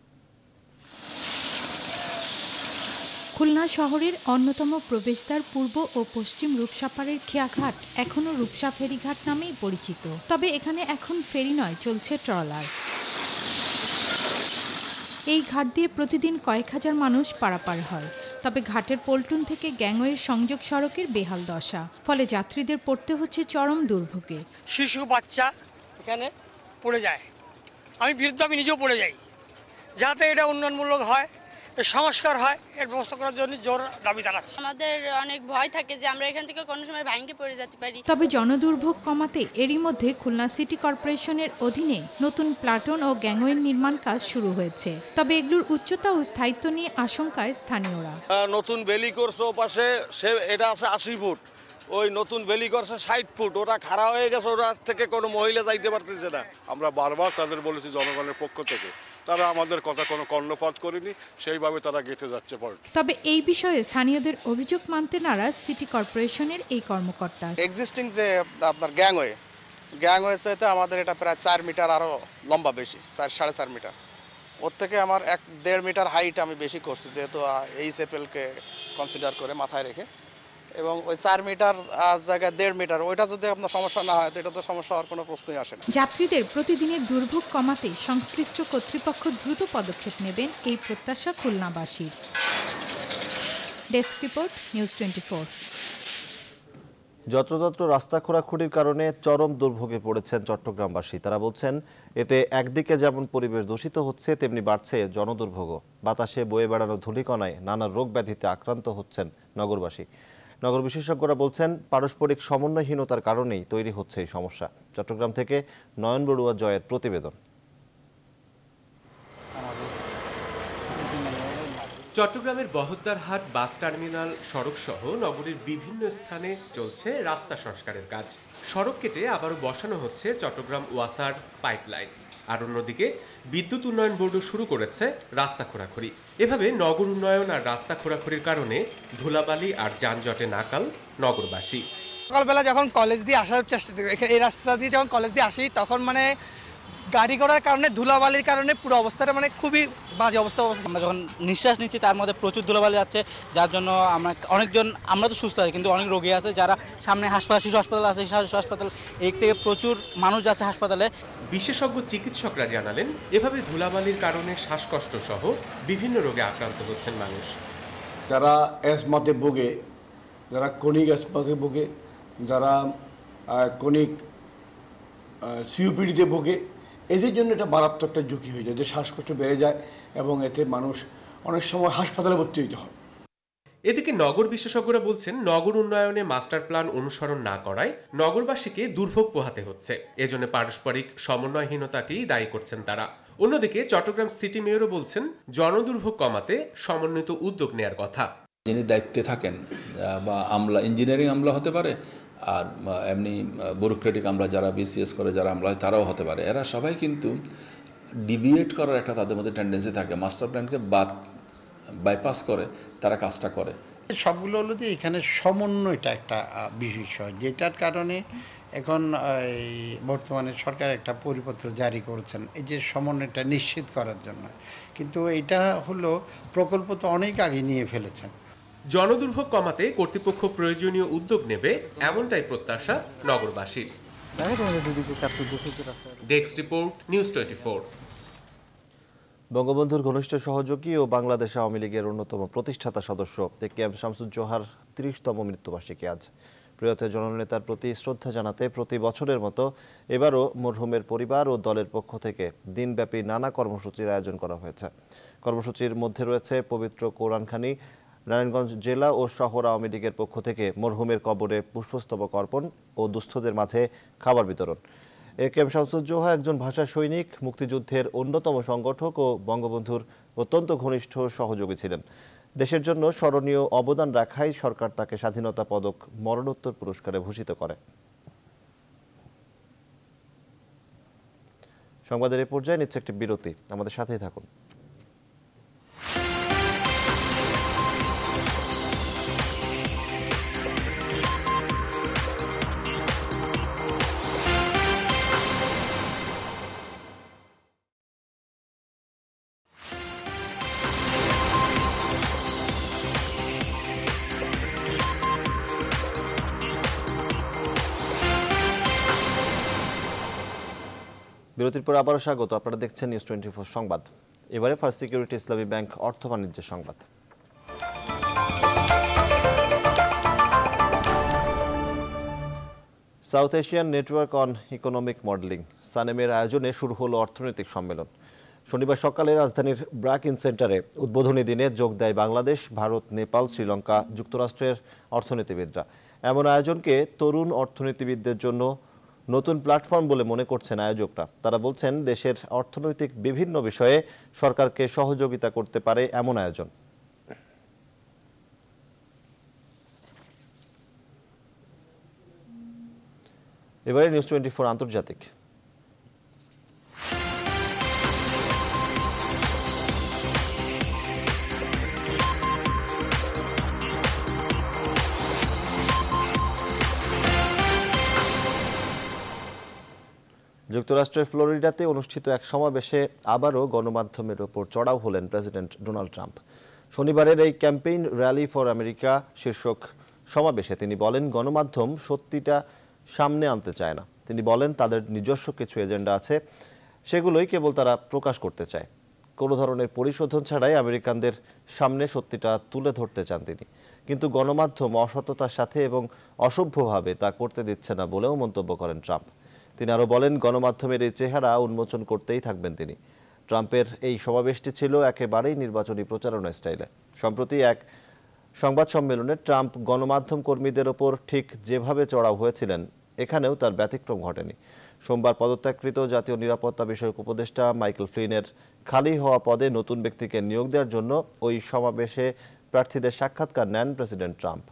খুলনা শহরের অন্যতম প্রবেশদ্বার পূর্ব ও পশ্চিম রূপসাপাড়ের খেয়াঘাট এখনও রূপসা ফেরিঘাট নামেই পরিচিত। তবে এখানে এখন ফেরি নয়, চলছে ট্রলার। এই ঘাট দিয়ে প্রতিদিন কয়েক হাজার মানুষ পারাপার হয়। তবে ঘাটের পল্টন থেকে গ্যাংওয়ের সংযোগ সড়কের বেহাল দশা, ফলে যাত্রীদের পড়তে হচ্ছে চরম দুর্ভোগে। শিশু বাচ্চা এখানে পড়ে যায়, আমি বিরুদ্ধ আমি নিজেও পড়ে যাই। যাতে এটা উন্নয়নমূলক হয়, সংস্কার হয়, এর ব্যবস্থা করার জন্য জোর দাবি জানাচ্ছি। আমাদের অনেক ভয় থাকে যে আমরা এখান থেকে কোনো সময় ভেঙে পড়ে যেতে পারি। তবে জনদুর্ভোগ কমাতে এরই মধ্যে খুলনা সিটি কর্পোরেশনের অধীনে নতুন প্লাটুন ও গ্যাংওয়ের নির্মাণ কাজ শুরু হয়েছে। তবে এগুলোর উচ্চতা ও স্থায়িত্ব নিয়ে আশঙ্কায় স্থানীয়রা। নতুন বেলি করছে পাশে, সে এটা আছে আশি ফুট, ওই নতুন বেলি করছে ষাট ফুট, ওটা খাড়া হয়ে গেছে, ওটার থেকে কোনো মহিলা যাইতে পারতেছে না। আমরা বারবার তাদের বলেছি জনগণের পক্ষ থেকে, তারা আমাদের কথা কোনো কর্ণপাত করেনি, সেইভাবে তারা গেঁথে যাচ্ছে পল্টন। তবে এই বিষয়ে স্থানীয়দের অভিযোগ মানতে নারাজ সিটি কর্পোরেশনের এই কর্মকর্তা। এক্সিস্টিং যে আপনার গ্যাংওয়ে গ্যাংওয়ে চাইতে আমাদের এটা প্রায় চার মিটার আরও লম্বা বেশি, চার সাড়ে চার মিটার। ওর থেকে আমার এক দেড় মিটার হাইট আমি বেশি করছি, যেহেতু এই সেপেলকে কনসিডার করে মাথায় রেখে। এবং ওই চার মিটার আর জায়গায় দেড় মিটার, ওইটা যদি আপনার সমস্যা না হয় তো এটা তো সমস্যা হওয়ার কোনো প্রশ্নই আসে না। যাত্রীদের প্রতিদিনের দুর্ভোগ কমাতে সংশ্লিষ্ট কর্তৃপক্ষ দ্রুত পদক্ষেপ নেবেন এই প্রত্যাশা খুলনাবাসীর। Desk report, news twenty four. যত্রতত্র রাস্তা খোঁড়াখুঁড়ির কারণে চরম দুর্ভোগে পড়েছেন চট্টগ্রামবাসী। তারা বলছেন, এতে একদিকে যেমন পরিবেশ দূষিত হচ্ছে, তেমনি বাড়ছে জনদুর্ভোগও। বাতাসে বয়ে বেড়ানো ধূলিকণায় নানা রোগ ব্যাধিতে আক্রান্ত হচ্ছেন নগরবাসী। নগর বিশেষজ্ঞরা বলছেন, পারস্পরিক সমন্বয়হীনতার কারণেই তৈরি হচ্ছে এই সমস্যা। চট্টগ্রাম থেকে নয়ন বড়ুয়া জয়ের প্রতিবেদন। চট্টগ্রামের বহদ্দার হাট বাস টার্মিনাল সড়ক সহ নগরীর বিভিন্ন স্থানে চলছে রাস্তা সংস্কারের কাজ। সড়ক কেটে আবারও বসানো হচ্ছে চট্টগ্রাম ওয়াসার পাইপলাইন। আর অন্যদিকে বিদ্যুৎ উন্নয়ন বোর্ডও শুরু করেছে রাস্তা খোঁড়াখুঁড়ি। এভাবে নগর উন্নয়ন আর রাস্তা খোঁড়াখুঁড়ির কারণে ধুলাবালি আর যানজটে নাকাল নগরবাসী। সকালবেলা যখন কলেজ দিয়ে আসার চেষ্টা এই রাস্তা দিয়ে যখন কলেজ দিয়ে আসি, তখন মানে গাড়ি করার কারণে ধুলাবালির কারণে পুরো অবস্থাটা মানে খুবই বাজে অবস্থা। আমরা যখন নিঃশ্বাস নিচ্ছি তার মধ্যে প্রচুর ধুলাবালি যাচ্ছে, যার জন্য আমরা অনেকজন, আমরা তো সুস্থ আছি কিন্তু অনেক রোগী আছে যারা সামনে হাসপাতাল, শিশু হাসপাতাল আছে, শিশু হাসপাতাল, এই থেকে প্রচুর মানুষ যাচ্ছে হাসপাতালে। বিশেষজ্ঞ চিকিৎসকরা জানালেন, এভাবে ধুলাবালির কারণে শ্বাসকষ্ট সহ বিভিন্ন রোগে আক্রান্ত হচ্ছেন মানুষ। যারা অ্যাজমাতে ভোগে, যারা ক্রনিক অ্যাজমাতে ভোগে, যারা ক্রনিক সিওপিডিতে ভোগে, এদের জন্য এটা মারাত্মক একটা ঝুঁকি হয়ে যায়, যে শ্বাসকষ্ট বেড়ে যায় এবং এতে মানুষ অনেক সময় হাসপাতালে ভর্তি হতে হয়। এদিকে নগর বিশেষজ্ঞরা বলছেন, নগর উন্নয়নে মাস্টার প্ল্যান অনুসরণ না করায় নগরবাসীকে দুর্ভোগ পোহাতে হচ্ছে। এজন্য পারস্পরিক সমন্বয়হীনতাকেই দায়ী করছেন তারা। অন্যদিকে চট্টগ্রাম সিটি মেয়রও বলছেন, জনদুর্ভোগ কমাতে সমন্বিত উদ্যোগ নেয়ার কথা। যিনি দায়িত্বে থাকেন বা আমলা, ইঞ্জিনিয়ারিং আমলা হতে পারে, আর এমনি ব্যুরোক্রেটিক আমলা যারা বিসিএস করে যারা আমলা হয় তারাও হতে পারে। এরা সবাই কিন্তু ডিভিয়েট করার একটা তাদের মধ্যে টেন্ডেন্সি থাকে, মাস্টার প্ল্যানকে বাদ বাইপাস করে তারা কাজটা করে। সবগুলো হলো যে এখানে সমন্বয়টা একটা বিষয়, যেটার কারণে এখন এই বর্তমানে সরকার একটা পরিপত্র জারি করেছেন এই যে সমন্বয়টা নিশ্চিত করার জন্য। কিন্তু এটা হলো প্রকল্প তো অনেক আগে নিয়ে ফেলেছেন। জনদুর্ভোগ কমাতে কর্তৃপক্ষ প্রয়োজনীয় উদ্যোগ নেবে এমনটাই প্রত্যাশা নগরবাসীর। Desk report, news twenty four. বঙ্গবন্ধুর ঘনিষ্ঠ সহযোগী ও বাংলাদেশ আওয়ামী লীগের অন্যতম প্রতিষ্ঠাতা সদস্য এ কে এম শামসুজ্জোহার ত্রিশতম মৃত্যুবার্ষিকী আজ। প্রয়াত জননেতার প্রতি শ্রদ্ধা জানাতে প্রতি বছরের মতো এবারও মরহুমের পরিবার ও দলের পক্ষ থেকে দিনব্যাপী নানা কর্মসূচির আয়োজন করা হয়েছে। কর্মসূচির মধ্যে রয়েছে পবিত্র কোরআনখানি, নারায়ণগঞ্জ জেলা ও শহর আওয়ামী লীগের পক্ষ থেকে মরহুমের কবরে পুষ্পস্তবক অর্পণ ও দুস্থদের মাঝে খাবার বিতরণ। এ কে এম শামসুজ্জোহা একজন ভাষা সৈনিক, মুক্তিযুদ্ধের অন্যতম সংগঠক ও বঙ্গবন্ধুর অত্যন্ত ঘনিষ্ঠ সহযোগী ছিলেন। দেশের জন্য স্মরণীয় অবদান রাখায় সরকার তাকে স্বাধীনতা পদক মরণোত্তর পুরস্কারে ভূষিত করে। সংবাদের এই পর্যায়ে নিচ্ছে একটি বিরতি, আমাদের সাথেই থাকুন। বিরতির পর আবারও স্বাগত। আপনারা দেখছেন নিউজ টোয়েন্টি ফোর সংবাদ। এবারে ফার্স্ট সিকিউরিটি ইসলামী ব্যাংক অর্থ বাণিজ্যের সংবাদ। South Asian network on economic modelling সানেমের আয়োজনে শুরু হলো অর্থনৈতিক সম্মেলন। শনিবার সকালে রাজধানীর ব্র্যাক ইন সেন্টারে উদ্বোধনী দিনে যোগ দেয় বাংলাদেশ, ভারত, নেপাল, শ্রীলঙ্কা, যুক্তরাষ্ট্রের অর্থনীতিবিদরা। এমন আয়োজনকে তরুণ অর্থনীতিবিদদের জন্য নতুন প্ল্যাটফর্ম বলে মনে করছেন আয়োজকরা। তারা বলছেন দেশের অর্থনৈতিক বিভিন্ন বিষয়ে সরকারকে সহযোগিতা করতে পারে এমন আয়োজন। এবারে নিউজ টোয়েন্টি ফোর আন্তর্জাতিক। যুক্তরাষ্ট্রের ফ্লোরিডাতে অনুষ্ঠিত এক সমাবেশে আবারও গণমাধ্যমের ওপর চড়াও হলেন প্রেসিডেন্ট ডোনাল্ড ট্রাম্প। শনিবারের এই ক্যাম্পেইন র্যালি ফর আমেরিকা শীর্ষক সমাবেশে তিনি বলেন, গণমাধ্যম সত্যিটা সামনে আনতে চায় না। তিনি বলেন তাদের নিজস্ব কিছু এজেন্ডা আছে, সেগুলোই কেবল তারা প্রকাশ করতে চায়। কোনো ধরনের পরিশোধন ছাড়াই আমেরিকানদের সামনে সত্যিটা তুলে ধরতে চান তিনি, কিন্তু গণমাধ্যম অসততার সাথে এবং অসভ্যভাবে তা করতে দিচ্ছে না বলেও মন্তব্য করেন ট্রাম্প। তিনি আরও বলেন, গণমাধ্যমের এই চেহারা উন্মোচন করতেই থাকবেন তিনি। ট্রাম্পের এই সমাবেশটি ছিল একেবারেই নির্বাচনী প্রচারণা স্টাইলে। সম্প্রতি এক সংবাদ সম্মেলনে ট্রাম্প গণমাধ্যম কর্মীদের ওপর ঠিক যেভাবে চড়াও হয়েছিলেন, এখানেও তার ব্যতিক্রম ঘটেনি। সোমবার পদত্যাগকৃত জাতীয় নিরাপত্তা বিষয়ক উপদেষ্টা মাইকেল ফ্লিনের খালি হওয়া পদে নতুন ব্যক্তিকে নিয়োগ দেওয়ার জন্য ওই সমাবেশে প্রার্থীদের সাক্ষাৎকার নেন প্রেসিডেন্ট ট্রাম্প।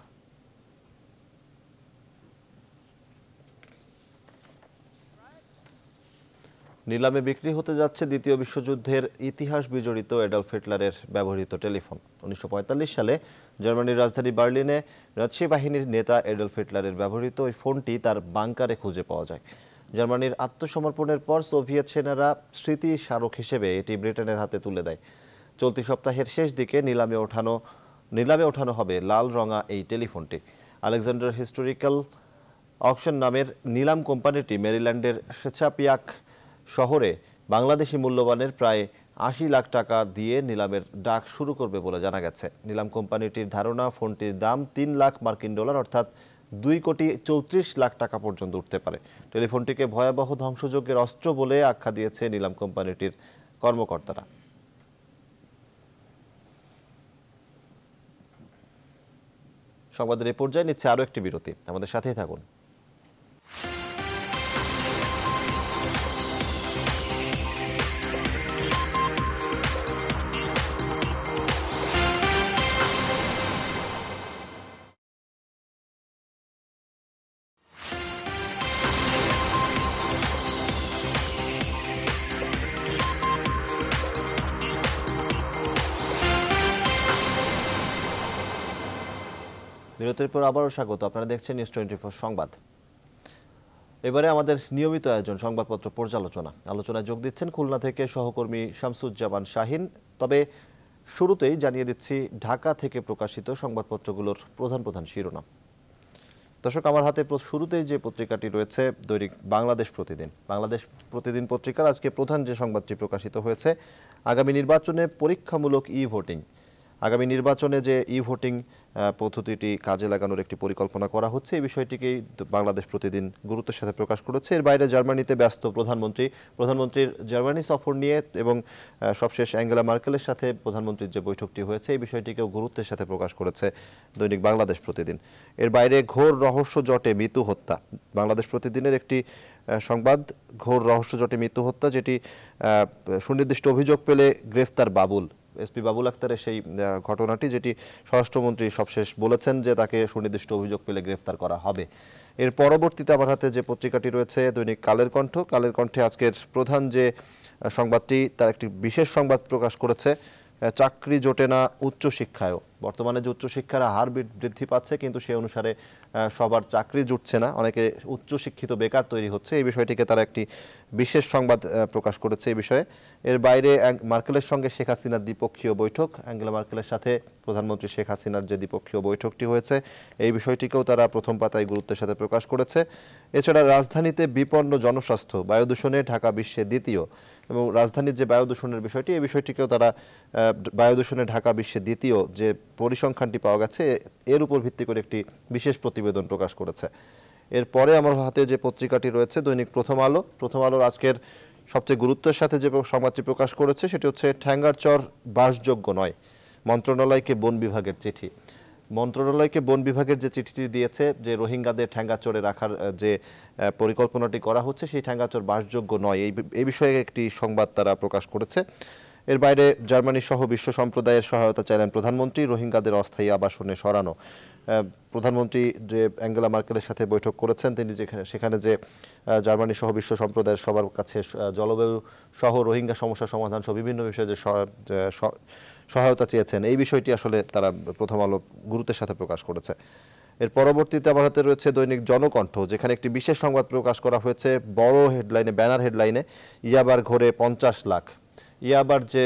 নিলামে বিক্রি হতে যাচ্ছে দ্বিতীয় বিশ্বযুদ্ধের ইতিহাস বিজড়িত এডলফ হিটলারের ব্যবহৃত টেলিফোন। উনিশশো পঁয়তাল্লিশ সালে জার্মানির রাজধানী বার্লিনে নাৎসি বাহিনীর নেতা এডলফ হিটলারের ব্যবহৃত ওই ফোনটি তার বাংকারে খুঁজে পাওয়া যায়। জার্মানির আত্মসমর্পণের পর সোভিয়েত সেনারা স্মৃতি স্মারক হিসেবে এটি ব্রিটেনের হাতে তুলে দেয়। চলতি সপ্তাহের শেষ দিকে নিলামে ওঠানো নিলামে ওঠানো হবে লাল রঙা এই টেলিফোনটি। আলেকজান্ডার হিস্টোরিক্যাল অকশন নামের নিলাম কোম্পানিটি মেরিল্যান্ডের সেচাপিয়াক শহরে বাংলাদেশি মূল্যবানের প্রায় আশি লাখ টাকা দিয়ে নিলামের ডাক শুরু করবে বলে জানা গেছে। নিলাম কোম্পানিটির ধারণা, ফোনটির দাম তিন লাখ মার্কিন ডলার অর্থাৎ দুই কোটি চৌত্রিশ লাখ টাকা পর্যন্ত উঠতে পারে। টেলিফোনটিকে ভয়াবহ ধ্বংসযজ্ঞের অস্ত্র বলে আখ্যা দিয়েছে নিলাম কোম্পানিটির কর্মকর্তারা। সংবাদের এই পর্যায়ে নিচ্ছে আরও একটি বিরতি, আমাদের সাথেই থাকুন। বিরতির পর আবারও স্বাগত। আপনারা দেখছেন নিউজ টোয়েন্টি ফোর সংবাদ। এবারে আমাদের নিয়মিত আয়োজন সংবাদপত্র পর্যালোচনা। আলোচনায় যোগ দিচ্ছেন খুলনা থেকে সহকর্মী শামসুজ্জামান শাহিন। তবে শুরুতেই জানিয়ে দিচ্ছি ঢাকা থেকে প্রকাশিত সংবাদপত্রগুলোর প্রধান প্রধান শিরোনাম। দর্শক, আমার হাতে শুরুতেই যে পত্রিকাটি রয়েছে দৈনিক বাংলাদেশ প্রতিদিন। বাংলাদেশ প্রতিদিন পত্রিকার আজকে প্রধান যে সংবাদটি প্রকাশিত হয়েছে, আগামী নির্বাচনে পরীক্ষামূলক ই ভোটিং। আগামী নির্বাচনে যে ই ভোটিং পদ্ধতিটি কাজে লাগানোর একটি পরিকল্পনা করা হচ্ছে, এই বিষয়টিকেই বাংলাদেশ প্রতিদিন গুরুত্বের সাথে প্রকাশ করেছে। এর বাইরে জার্মানিতে ব্যস্ত প্রধানমন্ত্রী, প্রধানমন্ত্রীর জার্মানি সফর নিয়ে এবং সবশেষ অ্যাঙ্গেলা মার্কেলের সাথে প্রধানমন্ত্রীর যে বৈঠকটি হয়েছে, এই বিষয়টিকেও গুরুত্বের সাথে প্রকাশ করেছে দৈনিক বাংলাদেশ প্রতিদিন। এর বাইরে ঘোর রহস্য জটে মৃত্যু হত্যা, বাংলাদেশ প্রতিদিনের একটি সংবাদ। ঘোর রহস্য জটে মৃত্যু হত্যা, যেটি সুনির্দিষ্ট অভিযোগ পেলে গ্রেফতার বাবুল। এসপি বাবুল আক্তারের সেই ঘটনাটি, যেটি স্বরাষ্ট্রমন্ত্রী সবশেষ বলেছেন যে তাকে সুনির্দিষ্ট অভিযোগ পেলে গ্রেফতার করা হবে। এর পরবর্তীতে আমার হাতে যে পত্রিকাটি রয়েছে দৈনিক কালের কণ্ঠ। কালের কণ্ঠে আজকের প্রধান যে সংবাদটি, তার একটি বিশেষ সংবাদ প্রকাশ করেছে। চাকরি জোটে না উচ্চশিক্ষায়ও। বর্তমানে যে উচ্চশিক্ষার হার বৃদ্ধি পাচ্ছে, কিন্তু সেই অনুসারে সবার চাকরি জুটছে না, অনেকে উচ্চশিক্ষিত বেকার তৈরি হচ্ছে। এই বিষয়টিকে তারা একটি বিশেষ সংবাদ প্রকাশ করেছে এই বিষয়ে। এর বাইরে মার্কেলের সঙ্গে শেখ হাসিনার দ্বিপক্ষীয় বৈঠক, অ্যাঙ্গেলা মার্কেলের সাথে প্রধানমন্ত্রী শেখ হাসিনার যে দ্বিপক্ষীয় বৈঠকটি হয়েছে, এই বিষয়টিকেও তারা প্রথম পাতায় গুরুত্বের সাথে প্রকাশ করেছে। এছাড়া রাজধানীতে বিপন্ন জনস্বাস্থ্য, বায়ু দূষণে ঢাকা বিশ্বে দ্বিতীয়। এবং রাজধানীর যে বায়ু দূষণের বিষয়টি, এই বিষয়টিকেও তারা বায়ু দূষণে ঢাকা বিশ্বে দ্বিতীয় যে পরিসংখ্যানটি পাওয়া গেছে, এর উপর ভিত্তি করে একটি বিশেষ প্রতিবেদন প্রকাশ করেছে। এরপরে আমার হাতে যে পত্রিকাটি রয়েছে দৈনিক প্রথম আলো। প্রথম আলোর আজকের সবচেয়ে গুরুত্বের সাথে যে সংবাদটি প্রকাশ করেছে, সেটি হচ্ছে ঠ্যাঙ্গারচর বাসযোগ্য নয়, মন্ত্রণালয়কে বন বিভাগের চিঠি। মন্ত্রণালয়কে বন বিভাগের যে চিঠিটি দিয়েছে, যে রোহিঙ্গাদের ঠ্যাঙ্গাচরে রাখার যে পরিকল্পনাটি করা হচ্ছে, সেই ঠ্যাঙ্গাচর বাসযোগ্য নয়, এই এই বিষয়ে একটি সংবাদ তারা প্রকাশ করেছে। এর বাইরে জার্মানি সহ বিশ্ব সম্প্রদায়ের সহায়তা চাইলেন প্রধানমন্ত্রী, রোহিঙ্গাদের অস্থায়ী আবাসনে সরানো। প্রধানমন্ত্রী যে অ্যাঙ্গেলা মার্কেলের সাথে বৈঠক করেছেন, তিনি যেখানে সেখানে যে জার্মানি সহ বিশ্ব সম্প্রদায়ের সবার কাছে জলবায়ু সহ রোহিঙ্গা সমস্যা সমাধান সহ বিভিন্ন বিষয়ে যে সহায়তা চেয়েছেন, এই বিষয়টি আসলে তারা প্রথম আলো গুরুত্বের সাথে প্রকাশ করেছে। এর পরবর্তীতে আমার হাতে রয়েছে দৈনিক জনকণ্ঠ, যেখানে একটি বিশেষ সংবাদ প্রকাশ করা হয়েছে বড় হেডলাইনে, ব্যানার হেডলাইনে, ইয়াবার ঘরে পঞ্চাশ লাখ। ইয়াবার যে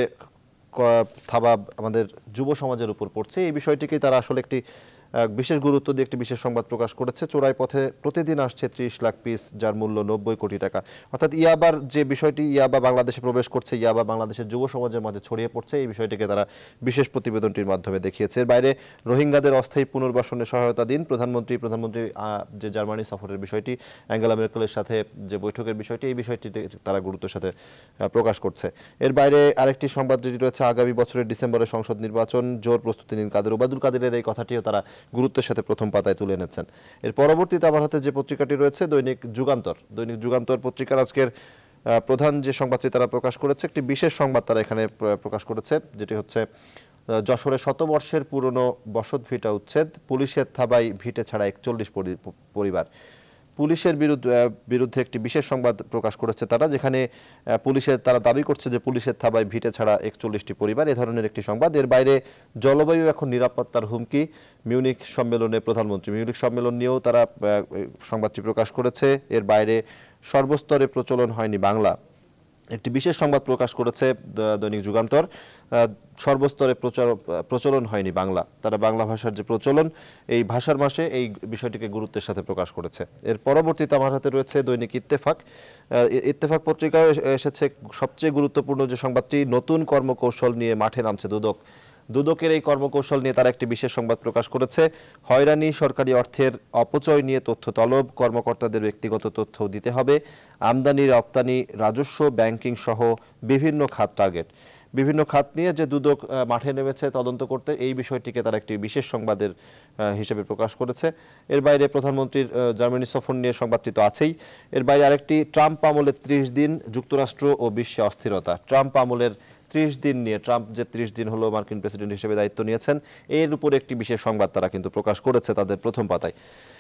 থাবা আমাদের যুব সমাজের উপর পড়ছে, এই বিষয়টিকে তারা আসলে একটি বিশেষ গুরুত্ব দিয়ে একটি বিশেষ সংবাদ প্রকাশ করেছে। চোরাই পথে প্রতিদিন আসছে ত্রিশ লাখ পিস, যার মূল্য নব্বই কোটি টাকা। অর্থাৎ ইয়াবার যে বিষয়টি, ইয়াবা বাংলাদেশে প্রবেশ করছে, ইয়াবা বাংলাদেশের যুব সমাজের মাঝে ছড়িয়ে পড়ছে, এই বিষয়টিকে তারা বিশেষ প্রতিবেদনটির মাধ্যমে দেখিয়েছে। এর বাইরে রোহিঙ্গাদের অস্থায়ী পুনর্বাসনে সহায়তা দিন প্রধানমন্ত্রী। প্রধানমন্ত্রী যে জার্মানি সফরের বিষয়টি, অ্যাঙ্গেলা মের্কেলের সাথে যে বৈঠকের বিষয়টি, এই বিষয়টি তারা গুরুত্বের সাথে প্রকাশ করছে। এর বাইরে আরেকটি সংবাদ যেটি রয়েছে, আগামী বছরের ডিসেম্বরে সংসদ নির্বাচন, জোর প্রস্তুতি নিন কাদের। ওবায়দুল কাদেরের এই কথাটিও তারা গুরুত্বের সাথে প্রথম পাতায় তুলে এনেছেন। এর পরবর্তীতে আমার হাতে যে পত্রিকাটি রয়েছে দৈনিক যুগান্তর। দৈনিক যুগান্তর পত্রিকার আজকের প্রধান যে সংবাদটি তারা প্রকাশ করেছে, একটি বিশেষ সংবাদ তারা এখানে প্রকাশ করেছে, যেটি হচ্ছে যশোরে শতবর্ষের পুরনো বসত ভিটা উচ্ছেদ, পুলিশের থাবায় ভিটে ছাড়া একচল্লিশ পরিবার। পুলিশের বিরুদ্ধে বিরুদ্ধে একটি বিশেষ সংবাদ প্রকাশ করেছে তারা, যেখানে পুলিশের তারা দাবি করছে যে পুলিশের থাবায় ভিটে ছাড়া একচল্লিশটি পরিবার, এ ধরনের একটি সংবাদ। এর বাইরে জলবায়ু এখন নিরাপত্তার হুমকি, মিউনিক সম্মেলনে প্রধানমন্ত্রী। মিউনিক সম্মেলন নিয়েও তারা সংবাদটি প্রকাশ করেছে। এর বাইরে সর্বস্তরে প্রচলন হয়নি বাংলা, একটি বিশেষ সংবাদ প্রকাশ করেছে দৈনিক যুগান্তর। সর্বস্তরে প্রচার প্রচলন হয়নি বাংলা, তারা বাংলা ভাষার যে প্রচলন, এই ভাষার মাসে এই বিষয়টিকে গুরুত্বের সাথে প্রকাশ করেছে। এর পরবর্তীতে আমার হাতে রয়েছে দৈনিক ইত্তেফাক। ইত্তেফাক পত্রিকায় এসেছে সবচেয়ে গুরুত্বপূর্ণ যে সংবাদটি, নতুন কর্মকৌশল নিয়ে মাঠে নামছে দুদক। দুদকের এই কর্মকৌশল নিয়ে তারা একটি বিশেষ সংবাদ প্রকাশ করেছে। হয়রানি, সরকারি অর্থের অপচয় নিয়ে তথ্য তলব, কর্মকর্তাদের ব্যক্তিগত তথ্য দিতে হবে, আমদানি রপ্তানি, রাজস্ব, ব্যাংকিং সহ বিভিন্ন খাত টার্গেট। বিভিন্ন খাত নিয়ে যে দুদক মাঠে নেমেছে তদন্ত করতে, এই বিষয়টিকে তারা একটি বিশেষ সংবাদের হিসেবে প্রকাশ করেছে। এর বাইরে প্রধানমন্ত্রীর জার্মানি সফর নিয়ে সংবাদটি তো আছেই। এর বাইরে আরেকটি, ট্রাম্প আমলের ত্রিশ দিন, যুক্তরাষ্ট্র ও বিশ্বে অস্থিরতা। ট্রাম্প আমলের ত্রিশ দিন নিয়ে, ট্রাম্প যে ত্রিশ দিন হলো মার্কিন প্রেসিডেন্ট হিসেবে দায়িত্ব নিয়েছেন, এর উপর একটি বিশেষ সংবাদ তারা কিন্তু প্রকাশ করেছে তাদের প্রথম পাতায়।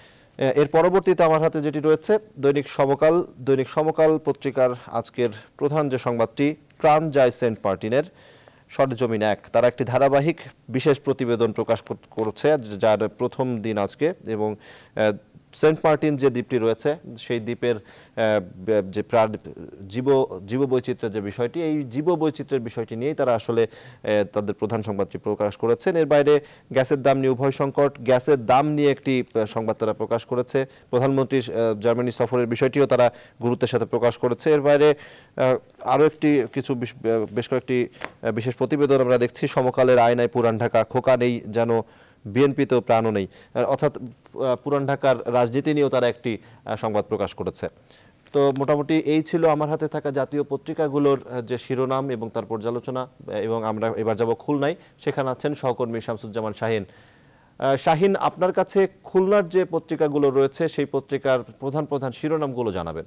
এর পরবর্তীতে আমার হাতে যেটি রয়েছে দৈনিক সমকাল। দৈনিক সমকাল পত্রিকার আজকের প্রধান যে সংবাদটি, প্রাণ যায় সেন্ট মার্টিনের, সরেজমিন এক, তারা একটি ধারাবাহিক বিশেষ প্রতিবেদন প্রকাশ করেছে, যার প্রথম দিন আজকে। এবং সেন্ট মার্টিন যে দ্বীপটি রয়েছে সেই দ্বীপের যে জীব জীববৈচিত্র্যের যে বিষয়টি, এই জীববৈচিত্র্যের বিষয়টি নিয়েই তারা আসলে তাদের প্রধান সংবাদটি প্রকাশ করেছেন। এর বাইরে গ্যাসের দাম নিয়ে উভয় সংকট, গ্যাসের দাম নিয়ে একটি সংবাদ তারা প্রকাশ করেছে। প্রধানমন্ত্রীর জার্মানি সফরের বিষয়টিও তারা গুরুত্বের সাথে প্রকাশ করেছে। এর বাইরে আরও একটি কিছু বেশ কয়েকটি বিশেষ প্রতিবেদন আমরা দেখছি। সমকালের আয়নায় পুরান ঢাকা, খোকা নেই যেন বিএনপিতেও প্রাণও নেই, অর্থাৎ পুরান ঢাকার রাজনীতি নিয়েও তারা একটি সংবাদ প্রকাশ করেছে। তো মোটামুটি এই ছিল আমার হাতে থাকা জাতীয় পত্রিকাগুলোর যে শিরোনাম এবং তার পর্যালোচনা। এবং আমরা এবার যাব খুলনায়, সেখানে আছেন সহকর্মী শামসুজ্জামান শাহিন। শাহিন, আপনার কাছে খুলনার যে পত্রিকাগুলো রয়েছে সেই পত্রিকার প্রধান প্রধান শিরোনামগুলো জানাবেন।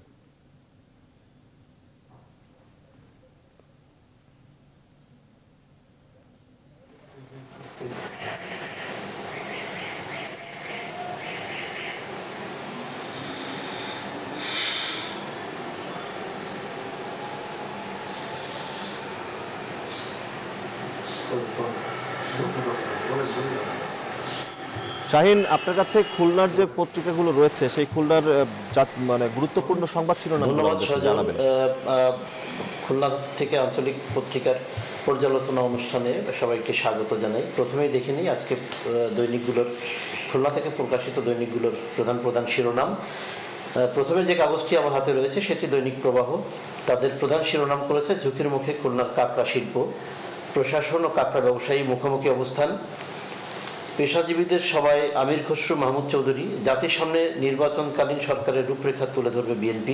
শাহিন, আপনার কাছে খুলনার যে পত্রিকাগুলো রয়েছে সেই খুলনার মানে গুরুত্বপূর্ণ সংবাদ শিরোনাম জানাবেন। খুলনা থেকে আঞ্চলিক পত্রিকার পর্যালোচনা অনুষ্ঠানে সবাইকে স্বাগত জানাই। প্রথমেই দেখে নিই আজকে দৈনিকগুলোর, খুলনা থেকে প্রকাশিত দৈনিকগুলোর প্রধান প্রধান শিরোনাম। প্রথমে যে কাগজটি আমার হাতে রয়েছে সেটি দৈনিক প্রবাহ। তাদের প্রধান শিরোনাম করেছে ঝুঁকির মুখে খুলনার কাঁকড়া শিল্প, প্রশাসন ও কাঁকড়া ব্যবসায়ী মুখোমুখি অবস্থান। পেশাজীবীদের সভায় আমির খসরু মাহমুদ চৌধুরী, জাতির সামনে নির্বাচনকালীন সরকারের রূপরেখা তুলে ধরবে বিএনপি।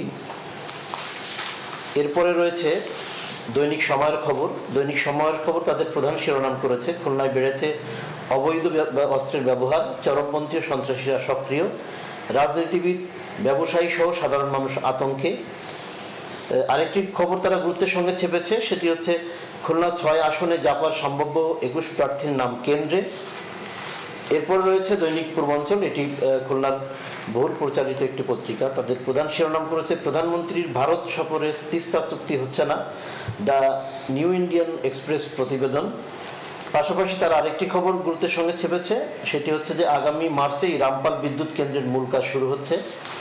এরপরে রয়েছে দৈনিক সময়ের খবর। দৈনিক সময়ের খবর তাদের প্রধান শিরোনাম করেছে খুলনায় বেড়েছে অবৈধ অস্ত্রের ব্যবহার, চরমপন্থী ও সন্ত্রাসীরা সক্রিয়, রাজনীতিবিদ ব্যবসায়ী সহ সাধারণ মানুষ আতঙ্কে। আরেকটি খবর তারা গুরুত্বের সঙ্গে ছেপেছে, সেটি হচ্ছে খুলনা ছয় আসনে জাপার সম্ভাব্য একুশ প্রার্থীর নাম কেন্দ্রে। এরপর রয়েছে দৈনিক পূর্বাঞ্চল, এটি খুলনার বহুল প্রচারিত একটি পত্রিকা। তাদের প্রধান শিরোনাম করেছে প্রধানমন্ত্রীর ভারত সফরে তিস্তা চুক্তি হচ্ছে না, দ্য নিউ ইন্ডিয়ান এক্সপ্রেস প্রতিবেদন। পাশাপাশি তারা আরেকটি খবর গুরুত্বের সঙ্গে ছেপেছে, সেটি হচ্ছে যে আগামী মার্চেই রামপাল বিদ্যুৎ কেন্দ্রের মূল কাজ শুরু হচ্ছে।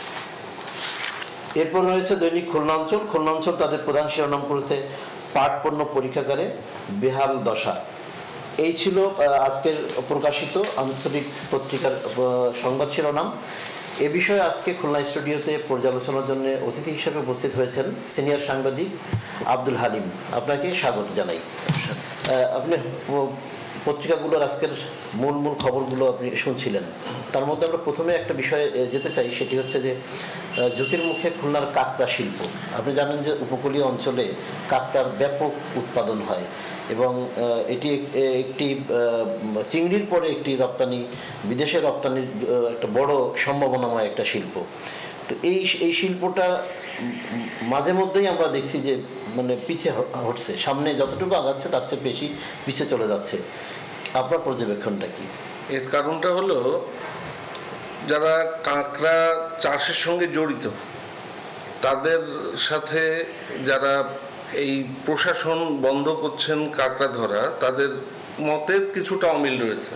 এরপর রয়েছে দৈনিক খুলনা অঞ্চল। খুলনা অঞ্চল তাদের প্রধান শিরোনাম করেছে পাট পণ্য পরীক্ষাগারে বেহাল দশা। এই ছিল আজকের প্রকাশিত আঞ্চলিক পত্রিকার সংবাদ শিরোনাম। এ বিষয়ে আজকে খুলনা স্টুডিওতে পর্যালোচনার জন্য অতিথি হিসেবে উপস্থিত হয়েছেন সিনিয়র সাংবাদিক আব্দুল হালিম। আপনাকে স্বাগত জানাই। আপনি পত্রিকাগুলোর আজকের মূল মূল খবরগুলো আপনি শুনছিলেন, তার মধ্যে আমরা প্রথমে একটা বিষয়ে যেতে চাই, সেটি হচ্ছে যে ঝুঁকির মুখে খুলনার কাঁকড়া শিল্প। আপনি জানেন যে উপকূলীয় অঞ্চলে কাঁকড়ার ব্যাপক উৎপাদন হয় এবং এটি একটি চিংড়ির পরে একটি রপ্তানি, বিদেশে রপ্তানির একটা বড় সম্ভাবনাময় একটা শিল্প। তো এই এই শিল্পটা মাঝে মধ্যেই আমরা দেখছি যে মানে পিছে হটছে, সামনে যতটুকু আগাচ্ছে তার চেয়ে বেশি পিছে চলে যাচ্ছে। আপনার পর্যবেক্ষণটা কি? এর কারণটা হলো যারা কাঁকড়া চাষের সঙ্গে জড়িত তাদের সাথে যারা এই প্রশাসন বন্ধ করছেন কাঁকড়া ধরা, তাদের মতের কিছুটা অমিল রয়েছে।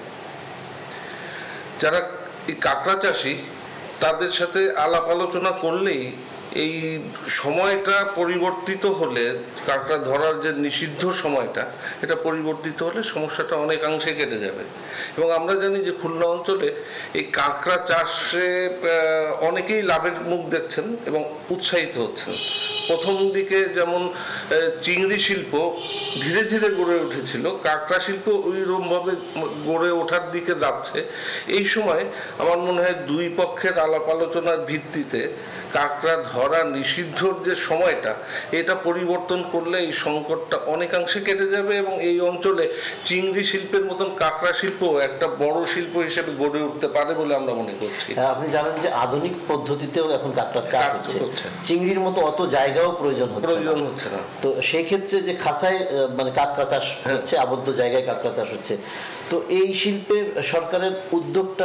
যারা এই কাঁকড়া চাষি তাদের সাথে আলাপ আলোচনা করলেই এই সময়টা পরিবর্তিত হলে, কাঁকড়া ধরার যে নিষিদ্ধ সময়টা এটা পরিবর্তিত হলে সমস্যাটা অনেকাংশে কেটে যাবে। এবং আমরা জানি যে খুলনা অঞ্চলে এই কাঁকড়া চাষে অনেকেই লাভের মুখ দেখছেন এবং উৎসাহিত হচ্ছেন। প্রথম দিকে যেমন চিংড়ি শিল্প ধীরে ধীরে গড়ে উঠেছিল, কাঁকড়া শিল্প ওইরকমভাবে গড়ে ওঠার দিকে যাচ্ছে। এই সময় আমার মনে হয় দুই পক্ষের আলাপ আলোচনার ভিত্তিতে কাঁকড়া ধরা নিষিদ্ধর যে সময়টা, এটা পরিবর্তন করলে এই সংকটটা অনেকাংশে কেটে যাবে এবং এই অঞ্চলে চিংড়ি শিল্পের মতন কাঁকড়া শিল্প একটা বড় শিল্প হিসেবে গড়ে উঠতে পারে বলে আমরা মনে করছি। আপনি জানেন যে আধুনিক পদ্ধতিতেও এখন কাঁকড়া চাষ হচ্ছে, চিংড়ির মতো অত জায়গাও প্রয়োজন হচ্ছে প্রয়োজন হচ্ছে না। তো সেই ক্ষেত্রে যে খাঁচায় মানে কাঁকড়া চাষ হচ্ছে, আবদ্ধ জায়গায় কাঁকড়া চাষ হচ্ছে, তো এই শিল্পে সরকারের উদ্যোগটা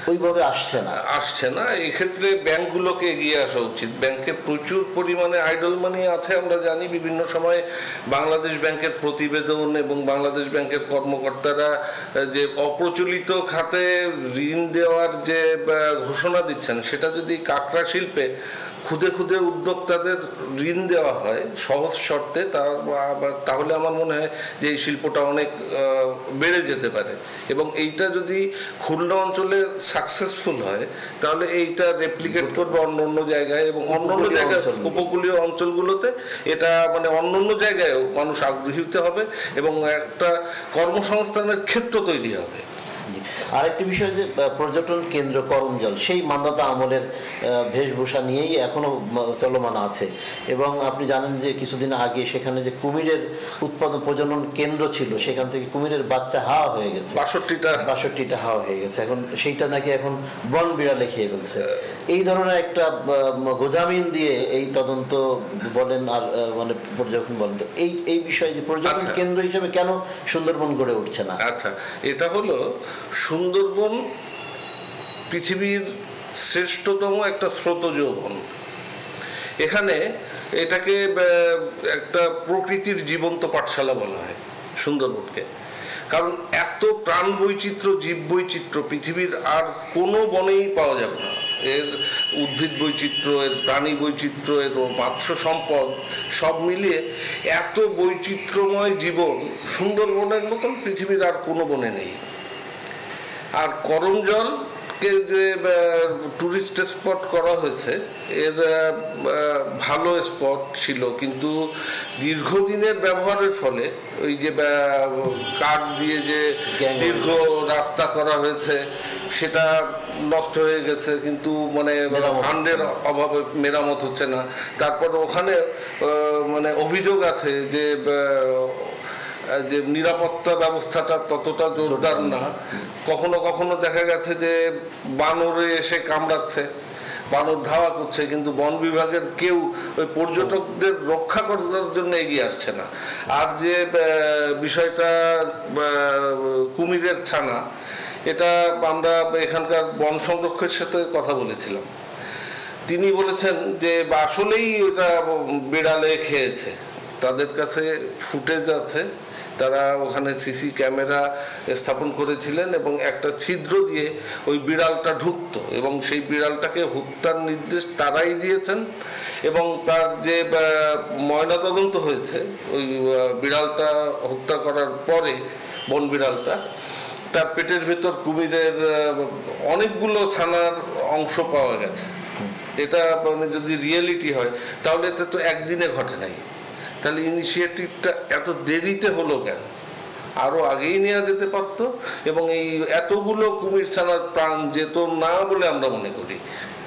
ওইভাবে আসছে না আসছে না এই ক্ষেত্রে ব্যাংকগুলোকে এগিয়ে আসা উচিত। ব্যাংকে প্রচুর পরিমাণে আইডল মানি আছে, আমরা জানি। বিভিন্ন সময় বাংলাদেশ ব্যাংকের প্রতিবেদন এবং বাংলাদেশ ব্যাংকের কর্মকর্তারা যে অপ্রচলিত খাতে ঋণ দেওয়ার যে ঘোষণা দিচ্ছেন, সেটা যদি কাঁকড়া শিল্পে খুদে খুদে উদ্যোক্তাদের ঋণ দেওয়া হয় সহজ শর্তে, তাহলে আমার মনে হয় যে এই শিল্পটা অনেক বেড়ে যেতে পারে। এবং এইটা যদি খুলনা অঞ্চলে সাকসেসফুল হয় তাহলে এইটা রেপ্লিকেট করবে অন্য অন্য জায়গায়, এবং অন্য অন্য জায়গায় উপকূলীয় অঞ্চলগুলোতে এটা মানে অন্য অন্য জায়গায়ও মানুষ আগ্রহী হতে হবে এবং একটা কর্মসংস্থানের ক্ষেত্র তৈরি হবে। আরেকটি বিষয় যে পর্যটন কেন্দ্র করমজল, সেই মান্দাতা আমলের বেশভূষা নিয়েই এখনো চলমান আছে। এবং আপনি জানেন যে কিছুদিন আগে সেখানে যে কুমিরের উৎপাদন প্রজনন কেন্দ্র ছিল, সেখান থেকে কুমিরের বাচ্চা হাওয়া হয়ে গেছে, বাষট্টিটা বাষট্টিটা হাওয়া হয়ে গেছে। এখন সেইটা নাকি এখন বন বিড়ালে খেয়ে ফেলছে। এই ধরনের একটা গোজামিন দিয়ে এই তদন্ত বলেন আর মানে পর্যবেক্ষণ বলেন, তো এই এই বিষয়ে যে পর্যটন কেন্দ্র হিসেবে কেন সুন্দরবন গড়ে উঠছে না? আচ্ছা, এটা হলো সুন্দরবন পৃথিবীর শ্রেষ্ঠতম একটা স্রোতজ বন। এখানে এটাকে একটা প্রকৃতির জীবন্ত পাঠশালা বলা হয় সুন্দরবনকে, কারণ এত প্রাণ বৈচিত্র্য, জীব বৈচিত্র্য পৃথিবীর আর কোনো বনেই পাওয়া যাবে না। এর উদ্ভিদ বৈচিত্র্য, এর প্রাণী বৈচিত্র্য, এর মৎস্য সম্পদ সব মিলিয়ে এত বৈচিত্র্যময় জীবন সুন্দরবনের মতন পৃথিবীর আর কোনো বনে নেই। আর করমজলকে যে টুরিস্ট স্পট করা হয়েছে, এর ভালো স্পট ছিল, কিন্তু দীর্ঘদিনের ব্যবহারের ফলে ওই যে কাঠ দিয়ে যে দীর্ঘ রাস্তা করা হয়েছে সেটা নষ্ট হয়ে গেছে, কিন্তু মানে ফান্ডের অভাবে মেরামত হচ্ছে না। তারপর ওখানে মানে অভিযোগ আছে যে যে নিরাপত্তা ব্যবস্থাটা ততটা জোরদার না। কখনো কখনো দেখা গেছে যে বানরে এসে কামড়াচ্ছে, বানর ধাওয়া করছে, কিন্তু বন বিভাগের কেউ ওই পর্যটকদের রক্ষা করার জন্য এগিয়ে আসছে না। আর যে বিষয়টা কুমিরের ছানা, এটা আমরা এখানকার বন সংরক্ষকের সাথে কথা বলেছিলাম। তিনি বলেছেন যে আসলেই ওটা বিড়ালে খেয়েছে, তাদের কাছে ফুটেজ আছে, তারা ওখানে সিসি ক্যামেরা স্থাপন করেছিলেন এবং একটা ছিদ্র দিয়ে ওই বিড়ালটা ঢুকতো এবং সেই বিড়ালটাকে হত্যার নির্দেশ তারাই দিয়েছেন। এবং তার যে ময়নাতদন্ত হয়েছে ওই বিড়ালটা হত্যা করার পরে, বন বিড়ালটা, তার পেটের ভেতর কুমিরের অনেকগুলো ছানার অংশ পাওয়া গেছে। এটা মানে যদি রিয়েলিটি হয় তাহলে এটা তো একদিনে ঘটে নাই, তাহলে ইনিশিয়েটিভটা এত দেরিতে হলো কেন? আরো আগেই নেওয়া যেতে পারত এবং এই এতগুলো কুমির ছানার প্রাণ যেত না বলে আমরা মনে করি।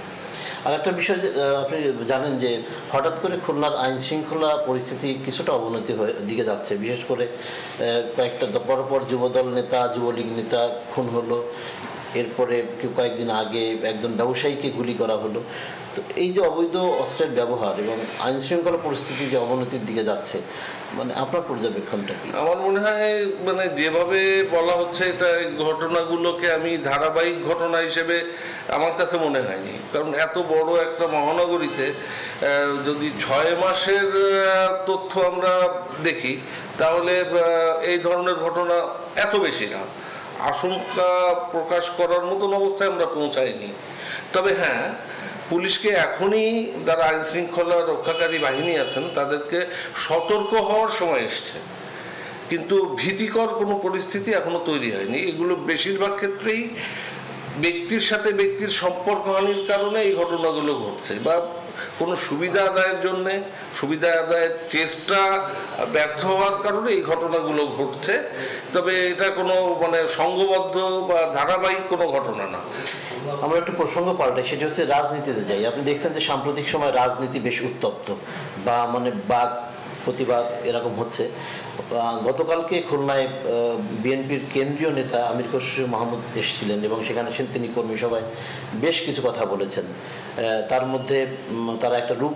আর একটা বিষয় আপনি জানেন যে হঠাৎ করে খুলনার আইন শৃঙ্খলা পরিস্থিতি কিছুটা অবনতি হয়ে দিকে যাচ্ছে, বিশেষ করে কয়েকটা পরপর যুবদল নেতা, যুবলীগ নেতা খুন হলো, এরপরে কয়েকদিন আগে একজন ব্যবসায়ীকে গুলি করা হলো। তো এই যে অবৈধ অস্ত্রের ব্যবহার এবং আইন শৃঙ্খলা পরিস্থিতি যে অবনতির দিকে যাচ্ছে, মানে আপনার পর্যবেক্ষণটা কি? আমার মনে হয় মানে যেভাবে বলা হচ্ছে এটা ঘটনাগুলোকে আমি ধারাবাহিক ঘটনা হিসেবে আমার কাছে মনে হয়নি। কারণ এত বড় একটা মহানগরীতে যদি ছয় মাসের তথ্য আমরা দেখি তাহলে এই ধরনের ঘটনা এত বেশি না, আশঙ্কা প্রকাশ করার মতন অবস্থায় আমরা পৌঁছাইনি। তবে হ্যাঁ, পুলিশকে এখনই যারা আইন শৃঙ্খলা রক্ষাকারী বাহিনী আছেন তাদেরকে সতর্ক হওয়ার সময় এসছে, কিন্তু ভীতিকর কোনো পরিস্থিতি এখনো তৈরি হয়নি। এগুলো বেশিরভাগ ক্ষেত্রেই ব্যক্তির সাথে ব্যক্তির সম্পর্কহানির কারণে এই ঘটনাগুলো ঘটছে, বা কোনো সুবিধা আদায়ের জন্যে, সুবিধা আদায়ের চেষ্টা ব্যর্থ হওয়ার কারণে এই ঘটনাগুলো ঘটছে। তবে এটা কোনো মানে সংঘবদ্ধ বা ধারাবাহিক কোনো ঘটনা না। আমরা একটু প্রসঙ্গ পাল্টাই, সেটা হচ্ছে রাজনীতিতে যাই। আপনি দেখছেন যে সাম্প্রতিক সময় রাজনীতি বেশ উত্তপ্ত, বা মানে বাদ প্রতিবাদ এরকম হচ্ছে। গতকালকে খুলনায় বিএনপির কেন্দ্রীয় নেতা আমির খসরু মাহমুদ এসেছিলেন এবং সেখানে তিনি কর্মী সভায় বেশ কিছু কথা বলেছেন। তার মধ্যে তারা একটা রূপ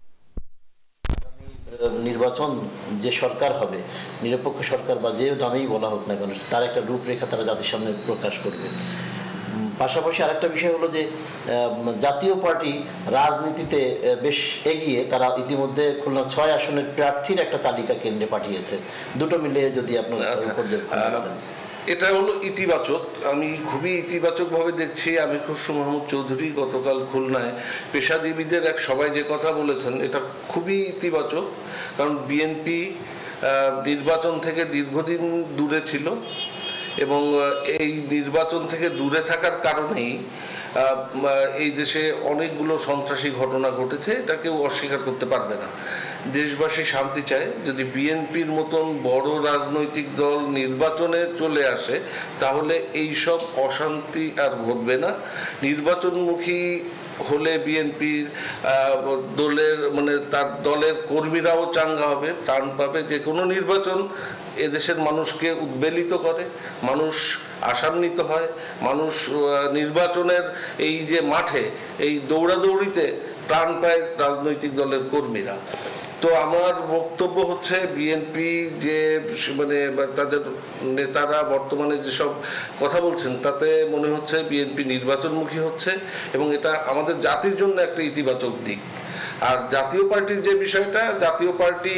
নির্বাচন যে সরকার হবে, নিরপেক্ষ সরকার বা যে নামেই বলা হোক না কেন, তার একটা রূপরেখা তারা জাতির সামনে প্রকাশ করবে। পাশাপাশি আরেকটা বিষয় হলো যে জাতীয় পার্টি রাজনীতিতে বেশ এগিয়ে, তারা ইতিমধ্যে খুলনা ছয় আসনের প্রার্থীর একটা তালিকা কেন্দ্রে পাঠিয়েছে। দুটো মিলিয়ে যদি আপনার এটা হলো ইতিবাচক, আমি খুবই ইতিবাচকভাবে দেখছি। আমি খুরশু মাহমুদ চৌধুরী গতকাল খুলনায় পেশাজীবীদের এক সবাই যে কথা বলেছেন এটা খুবই ইতিবাচক, কারণ বিএনপি নির্বাচন থেকে দীর্ঘদিন দূরে ছিল এবং এই নির্বাচন থেকে দূরে থাকার কারণেই এই দেশে অনেকগুলো সন্ত্রাসী ঘটনা ঘটেছে, এটা কেউ অস্বীকার করতে পারবে না। দেশবাসী শান্তি চায়। যদি বিএনপির মতন বড় রাজনৈতিক দল নির্বাচনে চলে আসে তাহলে এই সব অশান্তি আর ঘটবে না। নির্বাচনমুখী হলে বিএনপির দলের মানে তার দলের কর্মীরাও চাঙ্গা হবে, প্রাণ পাবে। যে কোনো নির্বাচন এদেশের মানুষকে উদ্বেলিত করে, মানুষ আশান্বিত হয়, মানুষ নির্বাচনের এই যে মাঠে এই দৌড়াদৌড়িতে প্রাণ পায় রাজনৈতিক দলের কর্মীরা। তো আমার বক্তব্য হচ্ছে বিএনপি যে মানে তাদের নেতারা বর্তমানে যেসব কথা বলছেন তাতে মনে হচ্ছে বিএনপি নির্বাচনমুখী হচ্ছে এবং এটা আমাদের জাতির জন্য একটা ইতিবাচক দিক। আর জাতীয় পার্টির যে বিষয়টা, জাতীয় পার্টি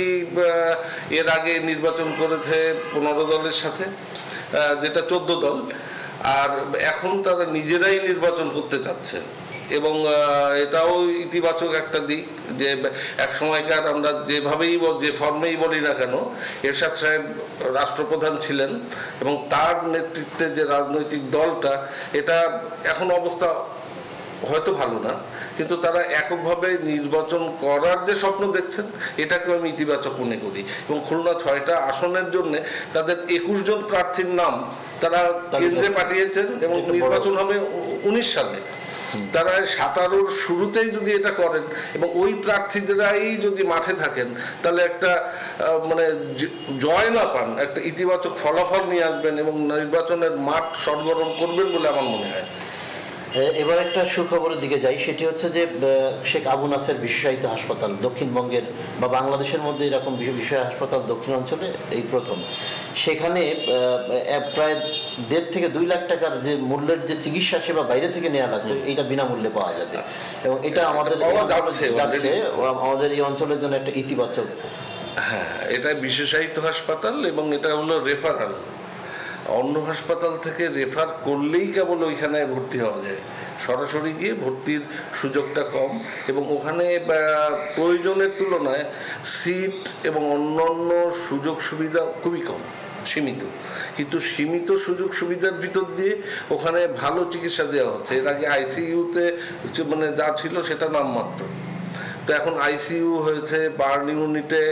এর আগে নির্বাচন করেছে পনেরো দলের সাথে, যেটা চোদ্দ দল, আর এখন তারা নিজেরাই নির্বাচন করতে চাচ্ছে এবং এটাও ইতিবাচক একটা দিক যে এক সময়কার আমরা যেভাবেই যে ফর্মেই বলি না কেন এরশাদ সাহেব রাষ্ট্রপ্রধান ছিলেন এবং তার নেতৃত্বে যে রাজনৈতিক দলটা, এটা এখন অবস্থা হয়তো ভালো না, কিন্তু তারা এককভাবে নির্বাচন করার যে স্বপ্ন দেখছেন এটাকেও আমি ইতিবাচক মনে করি। এবং খুলনা ছয়টা আসনের জন্য তাদের একুশ জন প্রার্থীর নাম তারা কেন্দ্রে পাঠিয়েছেন এবং নির্বাচন হবে উনিশ সালে। তারা সাতারোর শুরুতেই যদি এটা করেন এবং ওই প্রার্থীদেরাই যদি মাঠে থাকেন তাহলে একটা মানে জয় না পান, একটা ইতিবাচক ফলাফল নিয়ে আসবেন এবং নির্বাচনের মাঠ সরগরম করবেন বলে আমার মনে হয়। এবার একটা সুখবরের দিকে যাই, সেটি হচ্ছে যে শেখ আবু নাসের বিশেষায়িত হাসপাতাল দক্ষিণবঙ্গের বা বাংলাদেশের মধ্যে এরকম বিষয় হাসপাতাল দক্ষিণ অঞ্চলে এই প্রথম। সেখানে প্রায় দেড় থেকে দুই লাখ টাকার যে মূল্যের যে চিকিৎসা সেবা বাইরে থেকে নেওয়া লাগতো এটা বিনামূল্যে পাওয়া যাবে এবং এটা আমাদের যাচ্ছে আমাদের এই অঞ্চলের জন্য একটা ইতিবাচক। হ্যাঁ, এটা বিশেষায়িত হাসপাতাল এবং এটা হলো রেফারাল। অন্য হাসপাতাল থেকে রেফার করলেই কেবল ওইখানে ভর্তি হওয়া যায়, সরাসরি গিয়ে ভর্তির সুযোগটা কম এবং ওখানে প্রয়োজনের তুলনায় সিট এবং অন্যান্য সুযোগ সুবিধা খুবই কম, সীমিত। কিন্তু সীমিত সুযোগ সুবিধার ভিতর দিয়ে ওখানে ভালো চিকিৎসা দেওয়া হচ্ছে। এর আগে আইসিইউতে মানে যা ছিল সেটা নামমাত্র, তো এখন আইসিইউ হয়েছে। বার্ন ইউনিটে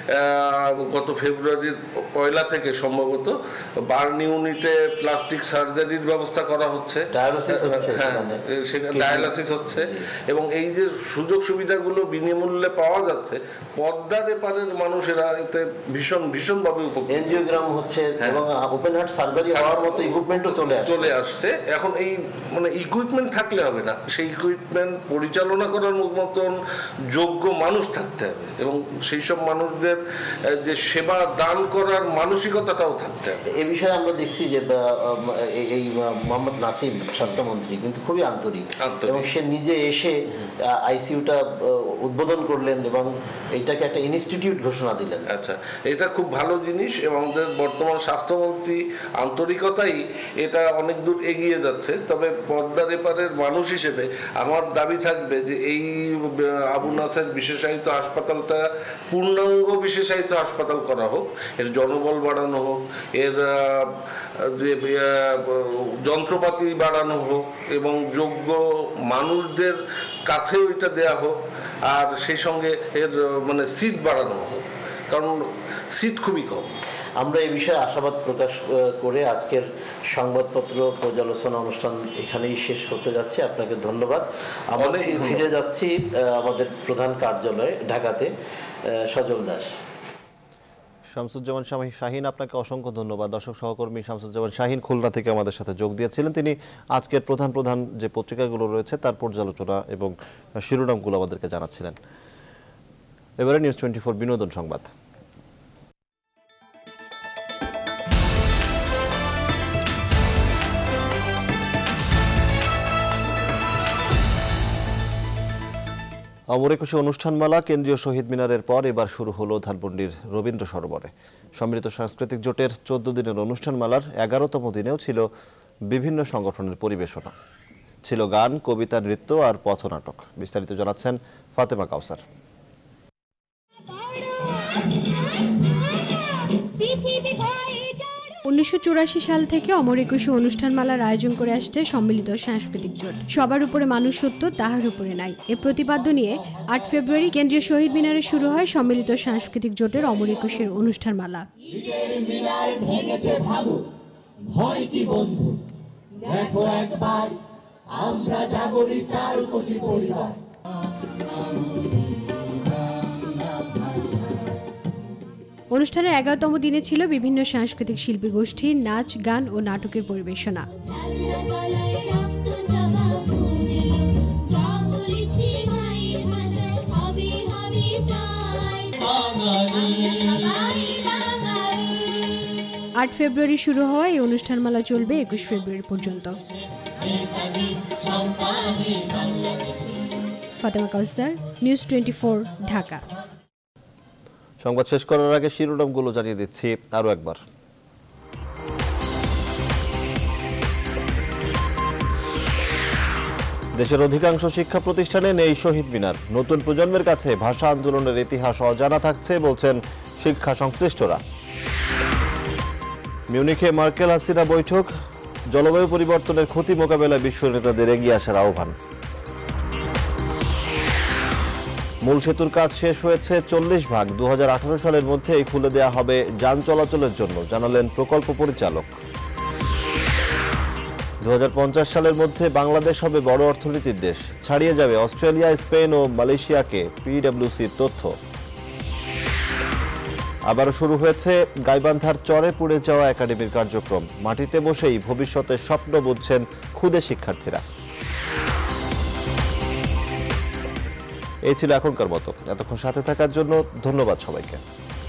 গত ফেব্রুয়ারির পয়লা থেকে সম্ভবত বার্ন ইউনিটে প্লাস্টিক সার্জারির ব্যবস্থা করা হচ্ছে, হ্যাঁ সেখানে ডায়ালাসিস হচ্ছে এবং এই যে সুযোগ সুবিধাগুলো বিনামূল্যে পাওয়া যাচ্ছে, পদ্মার এপারের মানুষেরা এতে ভীষণ ভীষণভাবে উপকৃত। এনজিওগ্রাম হচ্ছে এবং ওপেন হার্ট সার্জারি হওয়ার মতো ইকুইপমেন্টও চলে আসছে চলে আসছে এখন এই মানে ইকুইপমেন্ট থাকলে হবে না, সেই ইকুইপমেন্ট পরিচালনা করার মতন যোগ্য মানুষ থাকতে হবে এবং সেই সব মানুষদের যে সেবা দান করার মানসিকতাটাও থাকতে হবে। এ বিষয়ে আমরা দেখছি যে এই মোহাম্মদ নাসিম স্বাস্থ্যমন্ত্রী কিন্তু খুবই আন্তরিক এবং সে নিজে এসে আইসিইউটা উদ্বোধন করলেন এবং এইটাকে একটা ইনস্টিটিউট ঘোষণা দিলেন। আচ্ছা, এটা খুব ভালো জিনিস এবং আমাদের বর্তমান স্বাস্থ্যমন্ত্রী আন্তরিকতাই এটা অনেক দূর এগিয়ে যাচ্ছে। তবে পদ্মার এপারের মানুষ হিসেবে আমার দাবি থাকবে যে এই আবু নাসের বিশেষায়িত হাসপাতালটা পূর্ণাঙ্গ বিশেষায়িত হাসপাতাল করা হোক, এর জনবল বাড়ানো হোক, এর যে যন্ত্রপাতি বাড়ানো হোক এবং যোগ্য মানুষদের কাছে ওইটা দেয়া হোক, আর সেই সঙ্গে এর মানে সিট বাড়ানো হোক, কারণ সিট খুবই কম। আমরা এই বিষয়ে আশাবাদ প্রকাশ করে আজকের সংবাদপত্র পর্যালোচনা অনুষ্ঠান এখানেই শেষ করতে যাচ্ছি। আপনাকে ধন্যবাদ। আমরা ফিরে যাচ্ছি আমাদের প্রধান কার্যালয়ে ঢাকাতে। সজল দাস। শামসুজ্জামান শাহিন, আপনাকে অসংখ্য ধন্যবাদ। দর্শক সহকর্মী শামসুজ্জামান শাহিন খুলনা থেকে আমাদের সাথে যোগ দিয়েছিলেন। তিনি আজকের প্রধান প্রধান যে পত্রিকাগুলো রয়েছে তার পর্যালোচনা এবং শিরোনামগুলো আমাদেরকে জানাচ্ছিলেন। এবারে নিউজ টোয়েন্টি ফোর বিনোদন সংবাদ। অমর একুশে অনুষ্ঠানমালা কেন্দ্রীয় শহীদ মিনারের পর এবার শুরু হলো ধানমন্ডির রবীন্দ্র সরোবরে। সম্মিলিত সাংস্কৃতিক জোটের চোদ্দ দিনের অনুষ্ঠানমালার এগারোতম দিনেও ছিল বিভিন্ন সংগঠনের পরিবেশনা, ছিল গান, কবিতা, নৃত্য আর পথনাটক। বিস্তারিত জানাচ্ছেন ফাতেমা কাউসার। উনিশশো চুরাশি সাল থেকে অমর একুশে অনুষ্ঠানমালার আয়োজন করে আসছে সম্মিলিত সাংস্কৃতিক জোট। সবার উপরে মানুষ সত্য, তাহার উপরে নাই, এ প্রতিপাদ্য নিয়ে আট ফেব্রুয়ারি কেন্দ্রীয় শহীদ মিনারে শুরু হয় সম্মিলিত সাংস্কৃতিক জোটের অমর একুশের অনুষ্ঠানমালা। অনুষ্ঠানের এগারোতম দিনে ছিল বিভিন্ন সাংস্কৃতিক শিল্পী গোষ্ঠী, নাচ, গান ও নাটকের পরিবেশনা। আট ফেব্রুয়ারি শুরু হওয়া এই অনুষ্ঠানমালা চলবে একুশ ফেব্রুয়ারি পর্যন্ত। Fatema Kawsar, news twenty four, Dhaka. সংবাদ শেষ করার আগে শিরোনামগুলো জানিয়ে দিচ্ছি আরও একবার। দেশের অধিকাংশ শিক্ষা প্রতিষ্ঠানে নেই শহীদ মিনার, নতুন প্রজন্মের কাছে ভাষা আন্দোলনের ইতিহাস অজানা থাকছে বলছেন শিক্ষা সংশ্লিষ্টরা। মিউনিখে মার্কেল হাসিনা বৈঠক, জলবায়ু পরিবর্তনের ক্ষতি মোকাবেলায় বিশ্ব নেতাদের এগিয়ে আসার আহ্বান। মূল সেতুর কাজ শেষ হয়েছে চল্লিশ ভাগ, দু হাজার আঠারো সালের মধ্যেই খুলে দেওয়া হবে যান চলাচলের জন্য, জানালেন প্রকল্প পরিচালক। দু হাজার পঞ্চাশ সালের মধ্যে বাংলাদেশ হবে বড় অর্থনীতির দেশ, ছাড়িয়ে যাবে অস্ট্রেলিয়া, স্পেন ও মালয়েশিয়াকে পিডব্লিউসির তথ্য। আবারও শুরু হয়েছে গাইবান্ধার চরে পুড়ে যাওয়া একাডেমির কার্যক্রম, মাটিতে বসেই ভবিষ্যতের স্বপ্ন বুঝছেন ক্ষুদে শিক্ষার্থীরা। এই ছিল এখনকার মতো। এতক্ষণ সাথে থাকার জন্য ধন্যবাদ সবাইকে।